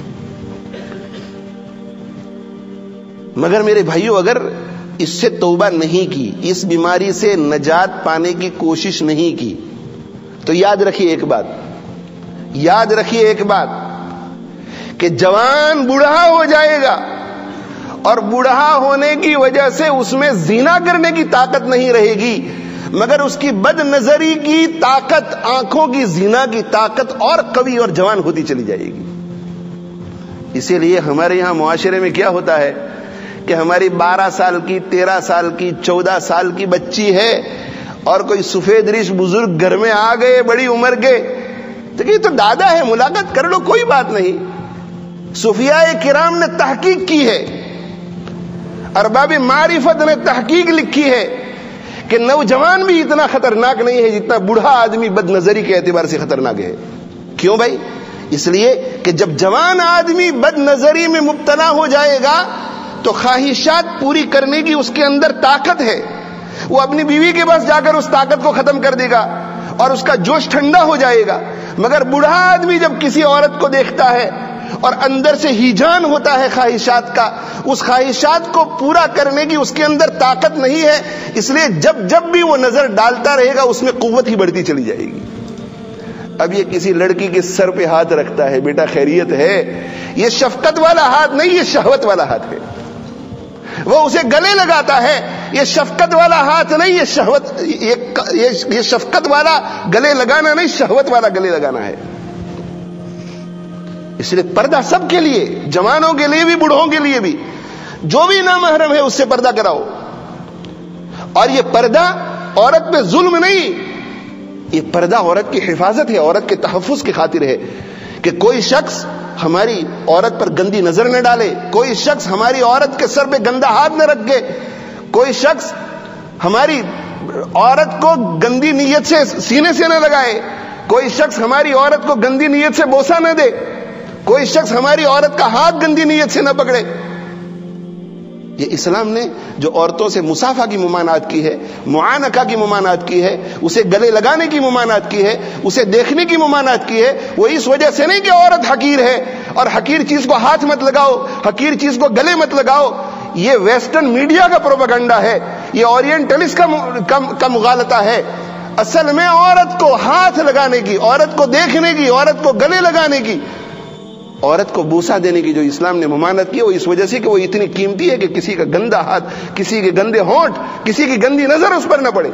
مگر میرے بھائیو اگر اس سے توبہ نہیں کی، اس بیماری سے نجات پانے کی کوشش نہیں کی، تو یاد رکھیے ایک بات کہ جوان بوڑھا ہو جائے گا اور بوڑھا ہونے کی وجہ سے اس میں زنا کرنے کی طاقت نہیں رہے گی، مگر اس کی بد نظری کی طاقت، آنکھوں کی زنا کی طاقت اور قوی اور جوان ہوتی چلی جائے گی. اسی لیے ہمارے یہاں معاشرے میں کیا ہوتا ہے کہ ہماری 12 سال کی، 13 سال کی، 14 سال کی بچی ہے اور کوئی سفید ریش بزرگ گھر میں آ گئے بڑی عمر کے، تو یہ تو دادا ہے، ملاقات کر لو، کوئی بات نہیں. صوفیاء کرام نے تحقیق کی ہے، ارباب معرفت نے تحقیق لکھی ہے کہ نوجوان بھی اتنا خطرناک نہیں ہے جتنا بوڑھا آدمی بد نظری کے اعتبار سے خطرناک ہے. کیوں بھائی؟ اس لیے کہ جب جوان آدمی بد نظری میں مبتلا ہو جائے گا تو خواہشات پوری کرنے کی اس کے اندر طاقت ہے، وہ اپنی بیوی کے پاس جا کر اس طاقت کو ختم کر دے گا اور اس کا جوش ٹھنڈا ہو جائے گا. مگر بوڑھا آدمی جب کسی عورت کو دیکھتا ہے اور اندر سے ہیجان ہوتا ہے خواہشات کا، اس خواہشات کو پورا کرنے کی اس کے اندر طاقت نہیں ہے، اس لیے جب بھی وہ نظر ڈالتا رہے گا اس میں قوت ہی بڑھتی چلی جائے گی. اب یہ کسی لڑکی کے سر پہ ہاتھ رکھتا ہے، بیٹا خیریت ہے، یہ شفقت والا ہاتھ نہیں، یہ شہوت والا ہاتھ ہے. وہ اسے گلے لگاتا ہے، یہ شفقت والا ہاتھ نہیں، یہ شہوت، یہ شفقت والا گلے لگانا نہیں، شہوت والا گلے لگانا ہے. اس لیے پردہ سب کے لیے، جوانوں کے لیے بھی، بوڑھوں کے لیے بھی، جو بھی نامحرم ہے اس سے پردہ کراؤ. اور یہ پردہ عورت پہ ظلم نہیں، یہ پردہ عورت کی حفاظت ہے، عورت کے تحفظ کی خاطر ہے کہ کوئی شخص ہماری عورت پر گندی نظر نہ ڈالے، کوئی شخص ہماری عورت کے سر پہ گندا ہاتھ نہ رکھے، کوئی شخص ہماری عورت کو گندی نیت سے سینے سے نہ لگائے، کوئی شخص ہماری عورت کو گندی نیت سے بوسہ نہ دے، کوئی شخص ہماری عورت کا ہاتھ گندی نیت سے نہ پکڑے. یہ اسلام نے جو عورتوں سے مصافحہ کی ممانعت کی ہے، معانقہ کی ممانعت کی ہے، اسے گلے لگانے کی ممانعت کی ہے، اسے دیکھنے کی ممانعت کی ہے، وہ اس وجہ سے نہیں کہ عورت حقیر ہے اور حقیر چیز کو ہاتھ مت لگاؤ، حقیر چیز کو گلے مت لگاؤ. یہ ویسٹرن میڈیا کا پروپیگنڈا ہے، یہ اورینٹلسٹ کا مغالطہ ہے. اصل میں عورت کو ہاتھ لگانے کی، عورت کو دیکھنے کی، عورت کو گلے لگانے کی، عورت کو بوسہ دینے کی جو اسلام نے ممانعت کی، وہ اس وجہ سے کہ وہ اتنی قیمتی ہے کہ کسی کا گندا ہاتھ، کسی کے گندے ہونٹ، کسی کی گندی نظر اس پر نہ پڑے.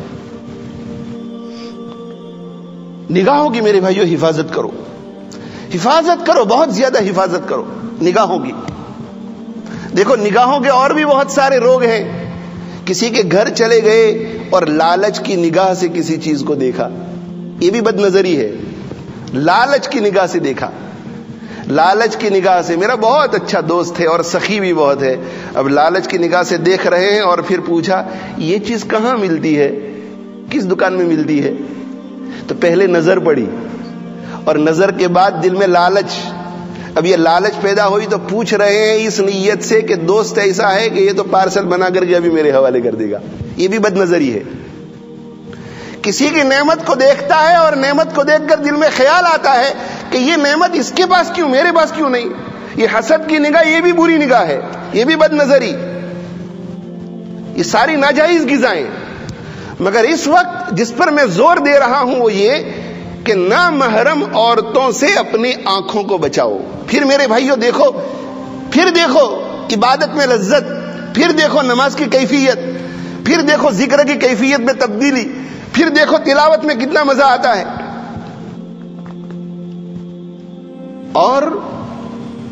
نگاہوں کی میرے بھائیو حفاظت کرو، حفاظت کرو، بہت زیادہ حفاظت کرو نگاہوں کی. دیکھو نگاہوں کے اور بھی بہت سارے روگ ہیں. کسی کے گھر چلے گئے اور لالچ کی نگاہ سے کسی چیز کو دیکھا، یہ بھی بد نظری ہے. لالچ کی نگاہ سے دیکھا، لالچ کی نگاہ سے. میرا بہت اچھا دوست ہے اور سخی بھی بہت ہے، اب لالچ کی نگاہ سے دیکھ رہے ہیں اور پھر پوچھا یہ چیز کہاں ملتی ہے، کس دکان میں ملتی ہے. تو پہلے نظر پڑی اور نظر کے بعد دل میں لالچ. اب یہ لالچ پیدا ہوئی تو پوچھ رہے ہیں اس نیت سے کہ دوست ایسا ہے کہ یہ تو پارسل بنا کر کے ابھی میرے حوالے کر دے گا. یہ بھی بد نظری ہے. کسی کی نعمت کو دیکھتا ہے اور نعمت کو دیکھ کر دل میں خیال آتا ہے کہ یہ نعمت اس کے پاس کیوں، میرے پاس کیوں نہیں. یہ حسد کی نگاہ، یہ بھی بری نگاہ ہے، یہ بھی بد نظری. یہ ساری ناجائز غذائیں. مگر اس وقت جس پر میں زور دے رہا ہوں وہ یہ کہ نامحرم عورتوں سے اپنی آنکھوں کو بچاؤ. پھر میرے بھائیو دیکھو، پھر دیکھو عبادت میں لذت، پھر دیکھو نماز کی کیفیت، پھر دیکھو ذکر کی کیفیت میں تبدیلی، پھر دیکھو تلاوت میں کتنا مزہ آتا ہے. اور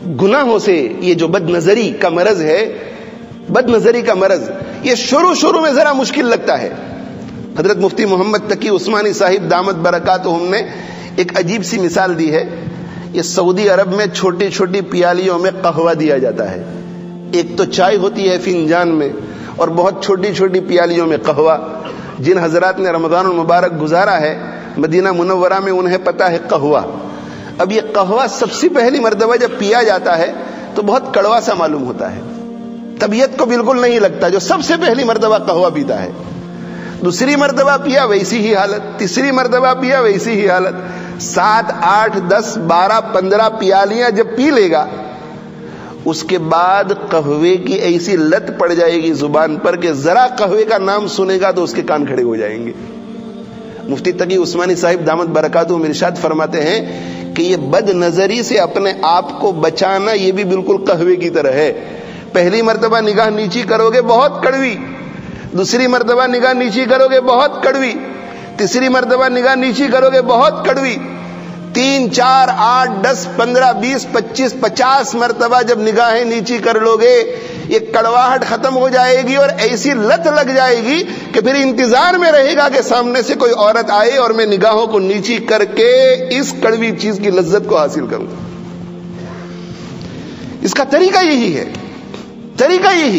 गुनाहों से ये जो बदनजरी का मरज है, बदनजरी का मरज, ये शुरू में जरा मुश्किल लगता है। हजरत मुफ्ती मोहम्मद तकी उस्मानी साहिब दामत बरकातुहुम ने एक अजीब सी मिसाल दी है। ये सऊदी अरब में छोटी छोटी पियालियों में कहवा दिया जाता है। एक तो चाय होती है फिंजान में, और बहुत छोटी छोटी पियालियों में कहवा। जिन हजरात ने रमजान मुबारक गुजारा है मदीना मुनव्वरा में, उन्हें पता है कहवा। अब ये कहवा सबसे पहली मर्तबा जब पिया जाता है तो बहुत कड़वा सा मालूम होता है, तबीयत को बिल्कुल नहीं लगता जो सबसे पहली मर्तबा कहवा पीता है। दूसरी मर्तबा पिया वैसी ही हालत, तीसरी मर्तबा पिया वैसी ही हालत, 7, 8, 10, 12, 15 पियालियां जब पी लेगा, उसके बाद कहवे की ऐसी लत पड़ जाएगी जुबान पर कि जरा कहवे का नाम सुनेगा तो उसके कान खड़े हो जाएंगे। मुफ्ती तकी उस्मानी साहिब दामत बरकातुहुम इरशाद फरमाते हैं कि ये बदनजरी से अपने आप को बचाना ये भी बिल्कुल कहवे की तरह है। पहली मर्तबा निगाह नीची करोगे बहुत कड़वी, दूसरी मर्तबा निगाह नीची करोगे बहुत कड़वी, तीसरी मर्तबा निगाह नीची करोगे बहुत कड़वी, 3, 4, 8, 10, 15, 20, 25, 50 मर्तबा जब निगाहें नीची कर लोगे, ये कड़वाहट खत्म हो जाएगी और ऐसी लत लग जाएगी कि फिर इंतजार में रहेगा कि सामने से कोई औरत आए और मैं निगाहों को नीची करके इस कड़वी चीज की लज्जत को हासिल करूं। इसका तरीका यही है, तरीका यही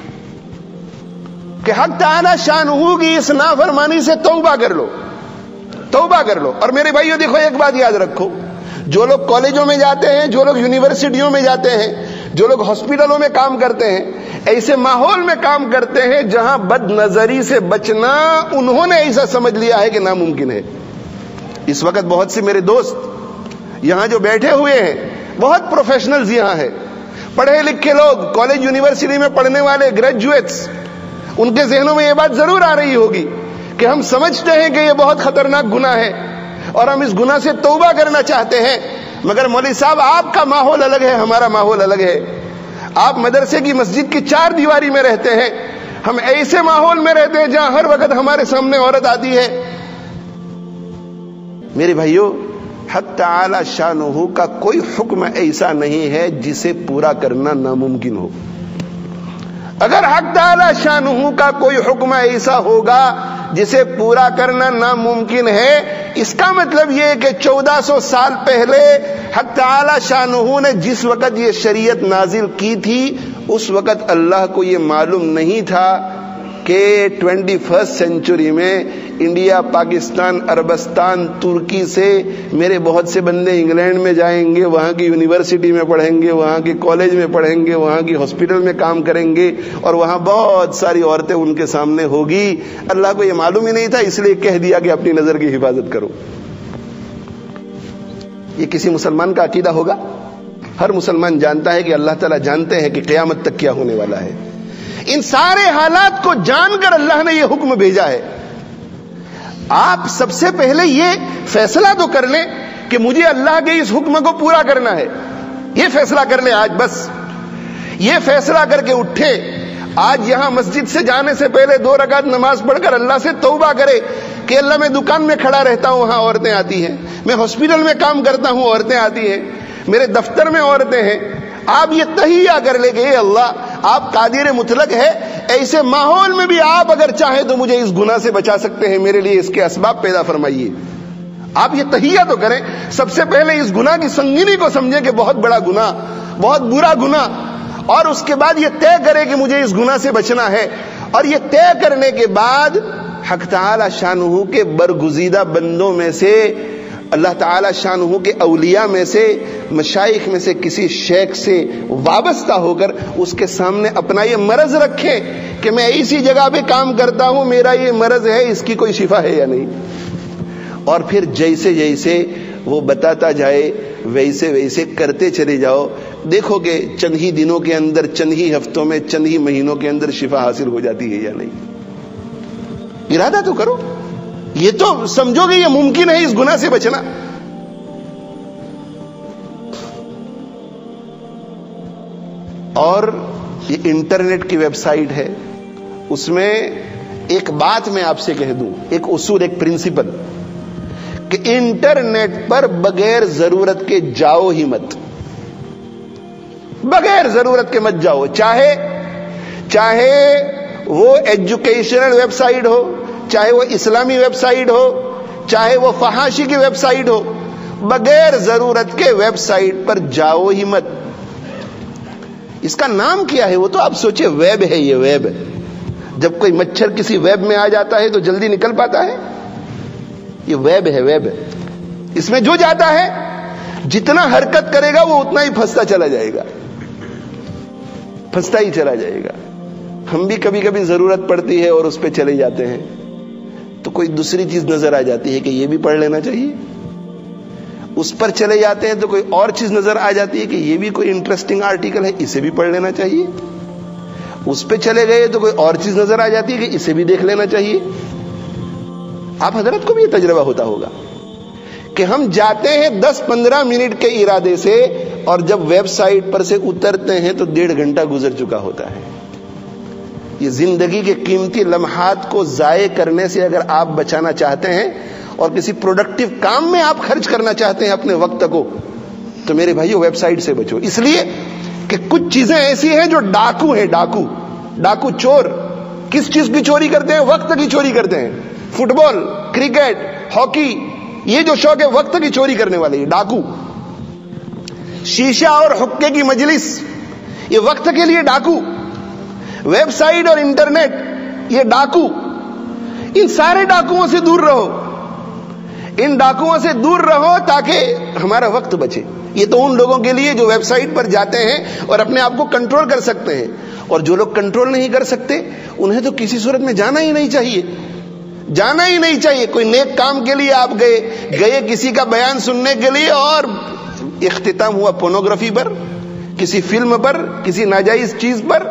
कि हक ताला शानहू की इस नाफरमानी से तौबा कर लो, तौबा कर लो। और मेरे भाइयों देखो, एक बात याद रखो, जो लोग कॉलेजों में जाते हैं, जो लोग यूनिवर्सिटियों में जाते हैं, जो लोग हॉस्पिटलों में काम करते हैं, ऐसे माहौल में काम करते हैं जहां बदनजरी से बचना उन्होंने ऐसा समझ लिया है कि नामुमकिन है। इस वक्त बहुत से मेरे दोस्त यहां जो बैठे हुए हैं, बहुत प्रोफेशनल्स यहां हैं, पढ़े लिखे लोग, कॉलेज यूनिवर्सिटी में पढ़ने वाले ग्रेजुएट्स, उनके जहनों में यह बात जरूर आ रही होगी कि हम समझते हैं कि यह बहुत खतरनाक गुनाह है और हम इस गुनाह से तौबा करना चाहते हैं, मगर मौलवी साहब आपका माहौल अलग है, हमारा माहौल अलग है। आप मदरसे की मस्जिद की 4 दीवारी में रहते हैं, हम ऐसे माहौल में रहते हैं जहां हर वक्त हमारे सामने औरत आती है। मेरे भाइयों, हक ताला शानहू का कोई हुक्म ऐसा नहीं है जिसे पूरा करना नामुमकिन हो। अगर हक ताला शानहू का कोई हुक्म ऐसा होगा जिसे पूरा करना नामुमकिन है, इसका मतलब यह कि 1400 साल पहले हक ताला शानहू ने जिस वक़्त ये शरीयत नाजिल की थी, उस वक़्त अल्लाह को यह मालूम नहीं था कि 21st सेंचुरी में इंडिया, पाकिस्तान, अरबस्तान, तुर्की से मेरे बहुत से बंदे इंग्लैंड में जाएंगे, वहां की यूनिवर्सिटी में पढ़ेंगे, वहां के कॉलेज में पढ़ेंगे, वहां की हॉस्पिटल में काम करेंगे और वहां बहुत सारी औरतें उनके सामने होगी। अल्लाह को यह मालूम ही नहीं था, इसलिए कह दिया कि अपनी नजर की हिफाजत करो। ये किसी मुसलमान का अकीदा होगा? हर मुसलमान जानता है कि अल्लाह ताला जानते हैं कि क़यामत तक क्या होने वाला है। इन सारे हालात को जानकर अल्लाह ने यह हुक्म भेजा है। आप सबसे पहले यह फैसला तो कर लें कि मुझे अल्लाह के इस हुक्म को पूरा करना है। यह फैसला कर लें आज, बस यह फैसला करके उठे। आज यहां मस्जिद से जाने से पहले 2 रकात नमाज पढ़कर अल्लाह से तौबा करे कि अल्लाह, मैं दुकान में खड़ा रहता हूं, वहां औरतें आती हैं, मैं हॉस्पिटल में काम करता हूं, औरतें आती हैं, मेरे दफ्तर में औरतें हैं। आप ये तहिया कर ले कि अल्लाह, आप कादिर मुतलक है, ऐसे माहौल में भी आप अगर चाहें तो मुझे इस गुनाह से बचा सकते हैं, मेरे लिए इसके असबाब पैदा फरमाइए। आप ये तहिया तो करें, सबसे पहले इस गुनाह की संगीनी को समझें कि बहुत बड़ा गुनाह, बहुत बुरा गुनाह, और उसके बाद ये तय करें कि मुझे इस गुनाह से बचना है। और ये तय करने के बाद हक ताला शानहू के बरगुज़ीदा बंदों में से, अल्लाह ताला शानहू के औलिया में से, मशाइख में से किसी शेख से वाबस्ता होकर उसके सामने अपना ये मरज रखें कि मैं इसी जगह पे काम करता हूं, मेरा ये मरज है, इसकी कोई शिफा है या नहीं। और फिर जैसे जैसे वो बताता जाए वैसे वैसे करते चले जाओ। देखोगे चंद ही दिनों के अंदर, चंद ही हफ्तों में, चंद ही महीनों के अंदर शिफा हासिल हो जाती है या नहीं। इरादा तो करो, ये तो समझोगे ये मुमकिन है इस गुनाह से बचना। और ये इंटरनेट की वेबसाइट है, उसमें एक बात मैं आपसे कह दूं, एक उसूल, एक प्रिंसिपल, कि इंटरनेट पर बगैर जरूरत के जाओ ही मत। बगैर जरूरत के मत जाओ, चाहे वो एजुकेशनल वेबसाइट हो, चाहे वो इस्लामी वेबसाइट हो, चाहे वो फहाशी की वेबसाइट हो, बगैर जरूरत के वेबसाइट पर जाओ ही मत। इसका नाम क्या है वो तो आप सोचिए, वेब है ये, वेब। जब कोई मच्छर किसी वेब में आ जाता है तो जल्दी निकल पाता है? ये वेब है, वेब। इसमें जो जाता है, जितना हरकत करेगा वो उतना ही फंसता चला जाएगा, फंसता ही चला जाएगा। हम भी कभी कभी जरूरत पड़ती है और उस पर चले जाते हैं, तो कोई दूसरी चीज नजर आ जाती है कि ये भी पढ़ लेना चाहिए। उस पर चले जाते हैं तो कोई और चीज नजर आ जाती है कि ये भी कोई इंटरेस्टिंग आर्टिकल है, इसे भी पढ़ लेना चाहिए। उस पर चले गए तो कोई और चीज नजर आ जाती है कि इसे भी देख लेना चाहिए। आप हजरत को भी ये तजुर्बा होता होगा कि हम जाते हैं 10-15 मिनट के इरादे से, और जब वेबसाइट पर से उतरते हैं तो 1.5 घंटा गुजर चुका होता है। ये जिंदगी के कीमती लम्हात को जाये करने से अगर आप बचाना चाहते हैं और किसी प्रोडक्टिव काम में आप खर्च करना चाहते हैं अपने वक्त को, तो मेरे भाइयों वेबसाइट से बचो। इसलिए कि कुछ चीजें ऐसी हैं जो डाकू हैं, डाकू चोर। किस चीज की चोरी करते हैं? वक्त की चोरी करते हैं। फुटबॉल, क्रिकेट, हॉकी, ये जो शौक है वक्त की चोरी करने वाले ये डाकू। शीशा और हुक्के की मजलिस, ये वक्त के लिए डाकू। वेबसाइट और इंटरनेट, ये डाकू। इन सारे डाकुओं से दूर रहो, इन डाकुओं से दूर रहो ताकि हमारा वक्त बचे। ये तो उन लोगों के लिए जो वेबसाइट पर जाते हैं और अपने आप को कंट्रोल कर सकते हैं, और जो लोग कंट्रोल नहीं कर सकते उन्हें तो किसी सूरत में जाना ही नहीं चाहिए, जाना ही नहीं चाहिए। कोई नेक काम के लिए आप गए किसी का बयान सुनने के लिए, और इख्तिताम हुआ पोर्नोग्राफी पर, किसी फिल्म पर, किसी नाजायज चीज पर।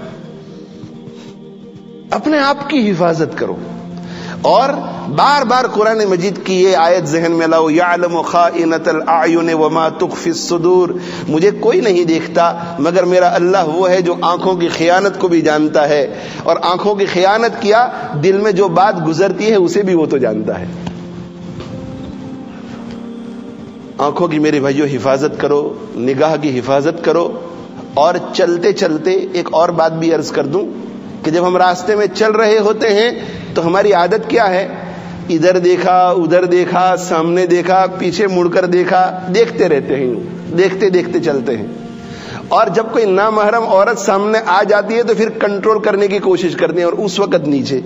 अपने आप की हिफाजत करो। और बार बार कुरान मजीद की ये आयत जहन में लाओ, यअलमु खाइनतल अयुन वमा तुख्फिस सुदूर। मुझे कोई नहीं देखता मगर मेरा अल्लाह वो है जो आंखों की खियानत को भी जानता है, और आंखों की खियानत किया, दिल में जो बात गुजरती है उसे भी वो तो जानता है। आंखों की मेरे भाइयों हिफाजत करो, निगाह की हिफाजत करो। और चलते चलते एक और बात भी अर्ज कर दूं कि जब हम रास्ते में चल रहे होते हैं तो हमारी आदत क्या है? इधर देखा, उधर देखा, सामने देखा, पीछे मुड़कर देखा, देखते रहते हैं, देखते देखते चलते हैं। और जब कोई नामहरम औरत सामने आ जाती है तो फिर कंट्रोल करने की कोशिश करते हैं, और उस वक्त नीचे।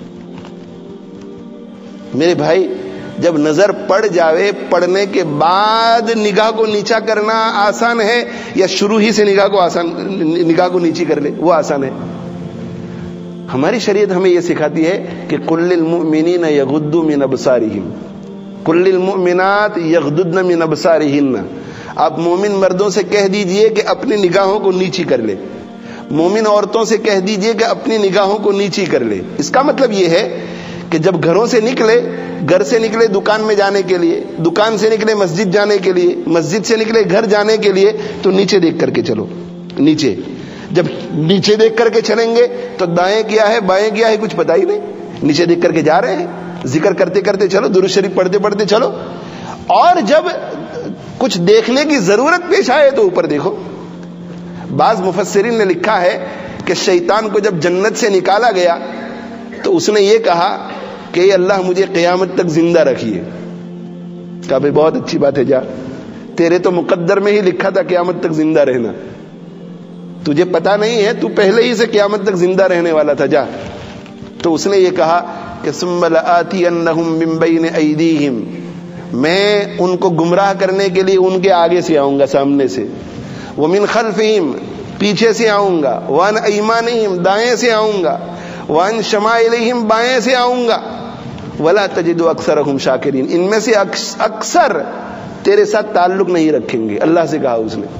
मेरे भाई, जब नजर पड़ जावे, पड़ने के बाद निगाह को नीचा करना आसान है, या शुरू ही से निगाह को नीची कर ले वो आसान है? हमारी शरीयत हमें यह सिखाती है कि कुल्लिल मुमिनीन यगुद्दू मिन अबसारिहिम, कुल्लिल मुमिनात यगदुद्न मिन अबसारिहिन्न। आप मोमिन मर्दों से कह दीजिए कि अपनी निगाहों को नीची कर ले, मोमिन औरतों से कह दीजिए कि अपनी निगाहों को नीची कर ले। इसका मतलब यह है कि जब घरों से निकले, घर से निकले दुकान में जाने के लिए, दुकान से निकले मस्जिद जाने के लिए, मस्जिद से निकले घर जाने के लिए, तो नीचे देख करके चलो, नीचे। जब नीचे देख करके चलेंगे तो दाएं क्या है बाएं क्या है कुछ पता ही नहीं, नीचे देख करके जा रहे हैं। जिक्र करते करते चलो, दुरूद शरीफ पढ़ते पढ़ते चलो। और जब कुछ देखने की जरूरत पेश आए तो ऊपर देखो। बाज मुफस्सिरीन ने लिखा है कि शैतान को जब जन्नत से निकाला गया तो उसने ये कहा कि अल्लाह मुझे क़यामत तक जिंदा रखिए। कहा भाई बहुत अच्छी बात है, जा, तेरे तो मुकद्दर में ही लिखा था क़यामत तक जिंदा रहना, तुझे पता नहीं है, तू पहले ही से क़यामत तक जिंदा रहने वाला था, जा। तो उसने ये कहा कि सुम्मा लआतियन्नहुम मिन बैन ऐदीहिम, मैं उनको गुमराह करने के लिए उनके आगे से आऊंगा, सामने से, व मिन खल्फिहिम, पीछे से आऊंगा, व अन ऐमानिहिम, दाएं से आऊंगा, व अन शमाइलिहिम, बाएं से आऊंगा, वला तजिदु अक्सरहुम शाकिरीन, इनमें से अक्सर तेरे साथ ताल्लुक नहीं रखेंगे, अल्लाह से कहा उसने।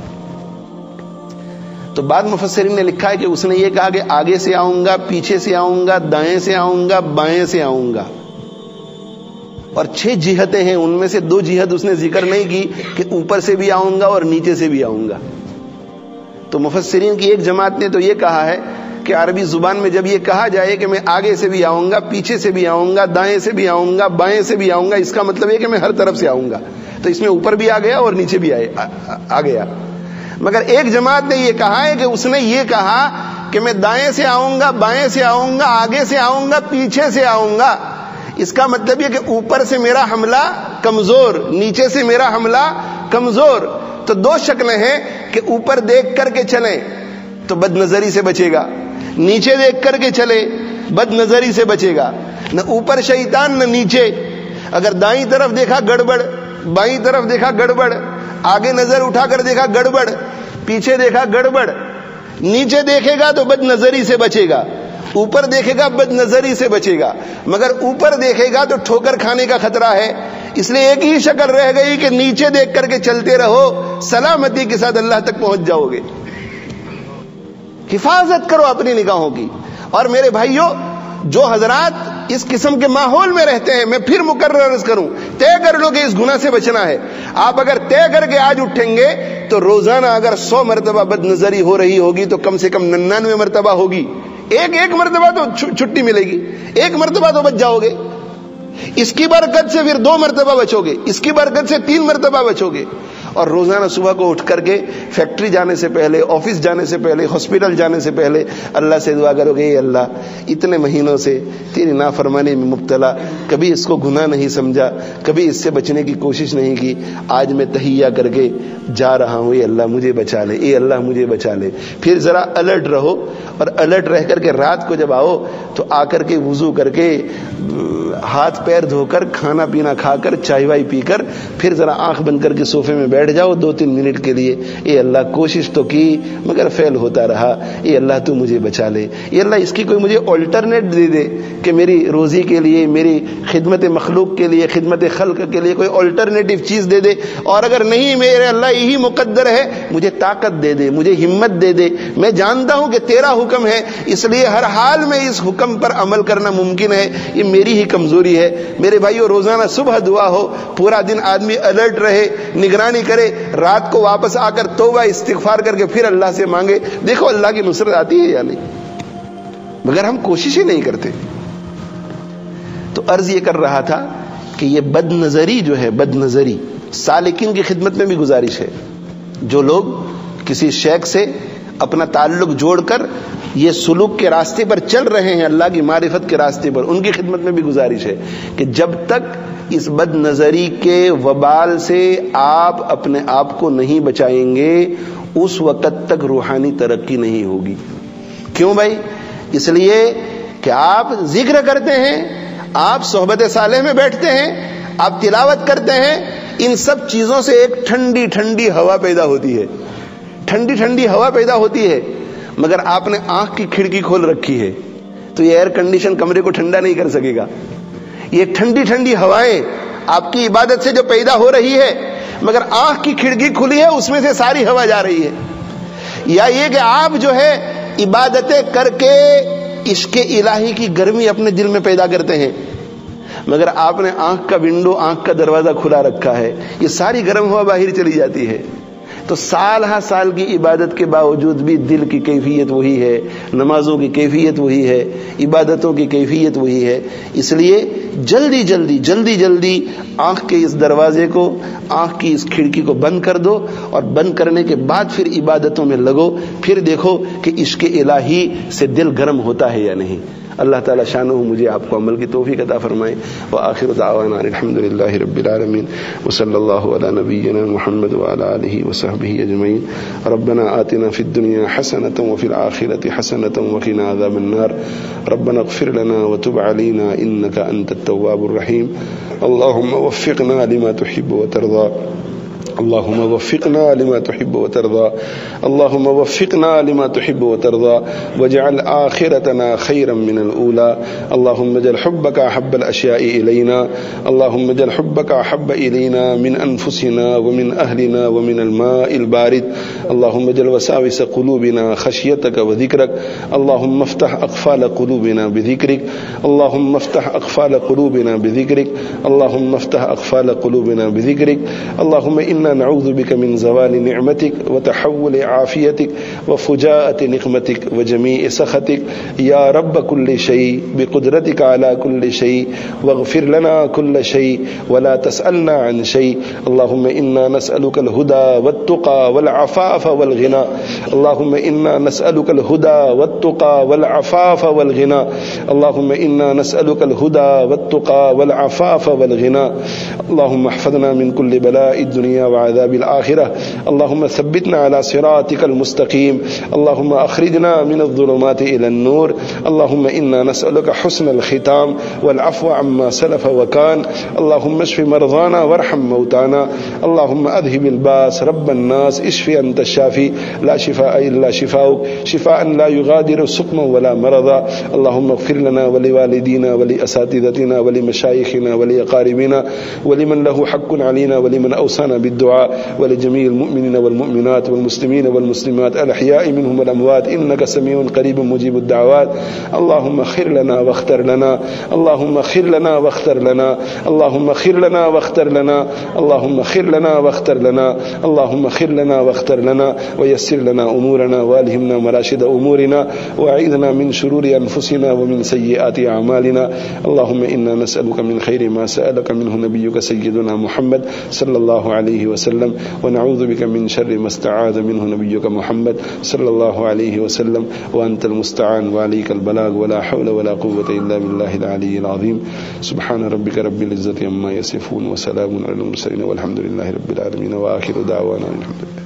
तो बाद मुफस्सिरीन ने लिखा है कि उसने ये कहा कि आगे से आऊंगा, पीछे से आऊंगा, दाएं से आऊंगा, बाएं से आऊंगा, और 6 जिहतें हैं, उनमें से 2 जिहत उसने जिक्र नहीं की कि ऊपर से भी आऊंगा और नीचे से भी आऊंगा। तो मुफस्सिरीन की एक जमात ने तो ये कहा है कि अरबी जुबान में जब ये कहा जाए कि मैं आगे से भी आऊंगा, पीछे से भी आऊंगा, दाएं से भी आऊंगा, बाएं से भी आऊंगा, इसका मतलब है कि मैं हर तरफ से आऊंगा। तो इसमें ऊपर भी आ गया और नीचे भी आ गया। مگر ایک جماعت نے یہ کہا ہے کہ اس نے یہ کہا کہ میں دائیں سے آؤں گا، بائیں سے آؤں گا، آگے سے آؤں گا، پیچھے سے آؤں گا. اس کا مطلب یہ کہ اوپر سے میرا حملہ کمزور، نیچے سے میرا حملہ کمزور. تو دو شکلیں ہیں کہ اوپر دیکھ کر کے چلیں تو بد نظری سے بچے گا، نیچے دیکھ کر کے چلے بد نظری سے بچے گا. نہ اوپر شیطان نہ نیچے. اگر دائیں طرف دیکھا گڑبڑ، بائیں طرف دیکھا گڑبڑ، آگے نظر اٹھا کر دیکھا گڑبڑ، پیچھے دیکھا گڑبڑ. نیچے دیکھے گا تو بد نظری سے بچے گا، اوپر دیکھے گا بد نظری سے بچے گا. مگر اوپر دیکھے گا تو ٹھوکر کھانے کا خطرہ ہے. اس لیے ایک ہی شکل رہ گئی کہ نیچے دیکھ کر کے چلتے رہو، سلامتی کے ساتھ اللہ تک پہنچ جاؤ گے. حفاظت کرو اپنی نگاہوں کی. اور میرے بھائیوں، جو حضرات اس قسم کے ماحول میں رہتے ہیں، میں پھر مکرر عرض کروں، طے کر لو کہ اس گناہ سے بچنا ہے. آپ اگر طے کر کے آج اٹھیں گے تو روزانہ اگر 100 مرتبہ بد نظری ہو رہی ہوگی تو کم سے کم 99 مرتبہ ہوگی. ایک مرتبہ تو چھٹی ملے گی، ایک مرتبہ تو بچ جاؤ گے. اس کی برکت سے پھر 2 مرتبہ بچو گے، اس کی برکت سے 3 مرتبہ بچو گے. اور روزانہ صبح کو اٹھ کر کے فیکٹری جانے سے پہلے، آفس جانے سے پہلے، ہاسپٹل جانے سے پہلے اللہ سے دعا کرو گے، اے اللہ اتنے مہینوں سے تیری نافرمانی میں مبتلا، کبھی اس کو گناہ نہیں سمجھا، کبھی اس سے بچنے کی کوشش نہیں کی، آج میں تہیہ کر کے جا رہا ہوں، اے اللہ مجھے بچا لے، اے اللہ مجھے بچا لے. پھر ذرا الرٹ رہو، اور الرٹ رہ کر کے رات کو جب آؤ تو آ کر کے وضو کر کے ہاتھ پیر دھو کر، کھانا پینا کھا کر، چائے وائی پی کر، پھر ذرا آنکھ بند کر کے صوفے میں بیٹھ جاؤ 2-3 منٹ کے لیے. اے اللہ کوشش تو کی مگر فیل ہوتا رہا، اے اللہ تو مجھے بچا لے. اے اللہ اس کی کوئی مجھے آلٹرنیٹ دے دے کہ میری روزی کے لیے، میری خدمت مخلوق کے لیے، خدمت خلق کے لیے کوئی آلٹرنیٹو چیز دے دے. اور اگر نہیں میرے اللہ یہی مقدر ہے، مجھے طاقت دے دے، مجھے ہمت دے دے. میں جانتا ہوں کہ تیرا حکم ہے، اس لیے ہر حال میں اس حکم پر عمل کرنا ممکن ہے، یہ میری ہی کمزوری ہے. میرے بھائیو، روزانہ صبح دعا ہو، پورا دن آدمی الرٹ رہے، نگرانی کرے، رات کو واپس آ کر توبہ استغفار کر کے پھر اللہ سے مانگے. دیکھو اللہ کی نصرت آتی ہے یا نہیں، مگر ہم کوشش ہی نہیں کرتے. تو عرض یہ کر رہا تھا کہ یہ بد نظری جو ہے، بد نظری سالکین کی خدمت میں بھی گزارش ہے. جو لوگ کسی شیخ سے اپنا تعلق جوڑ کر یہ سلوک کے راستے پر چل رہے ہیں، اللہ کی معرفت کے راستے پر، ان کی خدمت میں بھی گزارش ہے کہ جب تک اس بد نظری کے وبال سے آپ اپنے آپ کو نہیں بچائیں گے، اس وقت تک روحانی ترقی نہیں ہوگی. کیوں بھائی؟ اس لیے کہ آپ ذکر کرتے ہیں، آپ صحبت صالح میں بیٹھتے ہیں، آپ تلاوت کرتے ہیں، ان سب چیزوں سے ایک ٹھنڈی ٹھنڈی ہوا پیدا ہوتی ہے، ٹھنڈی ٹھنڈی ہوا پیدا ہوتی ہے. مگر آپ نے آنکھ کی کھڑکی کھول رکھی ہے تو یہ ایئر کنڈیشن کمرے کو ٹھنڈا نہیں کر سکے گا. یہ ٹھنڈی ٹھنڈی ہوائیں آپ کی عبادت سے جو پیدا ہو رہی ہے، مگر آنکھ کی کھڑکی کھلی ہے، اس میں سے ساری ہوا جا رہی ہے. یا یہ کہ آپ جو ہے عبادتیں کر کے عشق الہی کی گرمی اپنے دل میں پیدا کرتے ہیں، مگر آپ نے آنکھ کا ونڈو، آنکھ کا دروازہ کھلا رکھا ہے، یہ ساری گرم ہوا باہر چلی جاتی ہے. تو سال ہا سال کی عبادت کے باوجود بھی دل کی کیفیت وہی ہے، نمازوں کی کیفیت وہی ہے، عبادتوں کی کیفیت وہی ہے. اس لیے جلدی جلدی جلدی جلدی آنکھ کے اس دروازے کو، آنکھ کی اس کھڑکی کو بند کر دو، اور بند کرنے کے بعد پھر عبادتوں میں لگو. پھر دیکھو کہ عشق الہی سے دل گرم ہوتا ہے یا نہیں. اللہ تعالی شانہ مجھے آپ کو عمل کی توفیق عطا فرمائے. وآخر دعوانا الحمدللہ رب العالمین، وصلی اللہ علی نبینا محمد وعلی آلہ وصحبہ اجمعین. ربنا آتنا فی الدنیا حسنۃ وفی الآخرۃ حسنۃ وقنا عذاب النار. ربنا اغفر لنا وتب علینا انک انت التواب الرحیم. اللهم وفقنا لما تحب وترضى. اللهم وفقنا لما تحب وترضى. اللهم وفقنا لما تحب وترضى واجعل آخرتنا خيرا من الأولى. اللهم اجعل حبك أحب الأشياء إلينا. اللهم اجعل حبك أحب إلينا من أنفسنا ومن أهلنا ومن الماء البارد. اللهم اجعل وساوس قلوبنا خشيتك وذكرك. اللهم افتح أقفال قلوبنا بذكرك. اللهم افتح أقفال قلوبنا بذكرك. اللهم افتح أقفال قلوبنا بذكرك. اللهم إنا نعوذ بك من زوال نعمتك وتحول عافيتك وفجاءة نقمتك وجميع سخطك يا رب كل شيء بقدرتك على كل شيء واغفر لنا كل شيء ولا تسألنا عن شيء. اللهم إنا نسألك الهدى والتقى والعفاف والغنى. اللهم إنا نسألك الهدى والتقى والعفاف والغنى. اللهم إنا نسألك الهدى والتقى والعفاف والغنى. اللهم احفظنا من كل بلاء الدنيا وعذاب الآخرة. اللهم ثبتنا على صراطك المستقيم. اللهم أخرجنا من الظلمات إلى النور. اللهم إنا نسألك حسن الختام والعفو عما سلف وكان. اللهم اشف مرضانا وارحم موتانا. اللهم أذهب الباس رب الناس اشف أنت الشافي لا شفاء إلا شفاؤك شفاء لا يغادر سقما ولا مرضا. اللهم اغفر لنا ولوالدينا ولأساتذتنا ولمشايخنا ولأقاربنا ولمن له حق علينا ولمن أوصانا بالدعاء ولجميع المؤمنين والمؤمنات والمسلمين والمسلمات الأحياء منهم والأموات إنك سميع قريب مجيب الدعوات. اللهم خير لنا واختر لنا. اللهم خير لنا واختر لنا. اللهم خير لنا واختر لنا. اللهم خير لنا واختر لنا. اللهم خير لنا واختر لنا ويسر لنا أمورنا والهمنا مراشد أمورنا وأعذنا من شرور أنفسنا ومن سيئات أعمالنا. اللهم إنا نسألك من خير ما سألك منه نبيك سيدنا محمد صلى الله عليه وسلم ونعوذ بك من شر ما استعاذ منه نبيك محمد صلى الله عليه وسلم وأنت المستعان وعليك البلاغ ولا حول ولا قوة إلا بالله العلي العظيم. سبحان ربك رب العزة عما يصفون وسلام على المرسلين والحمد لله رب العالمين وآخر دعوانا الحمد لله.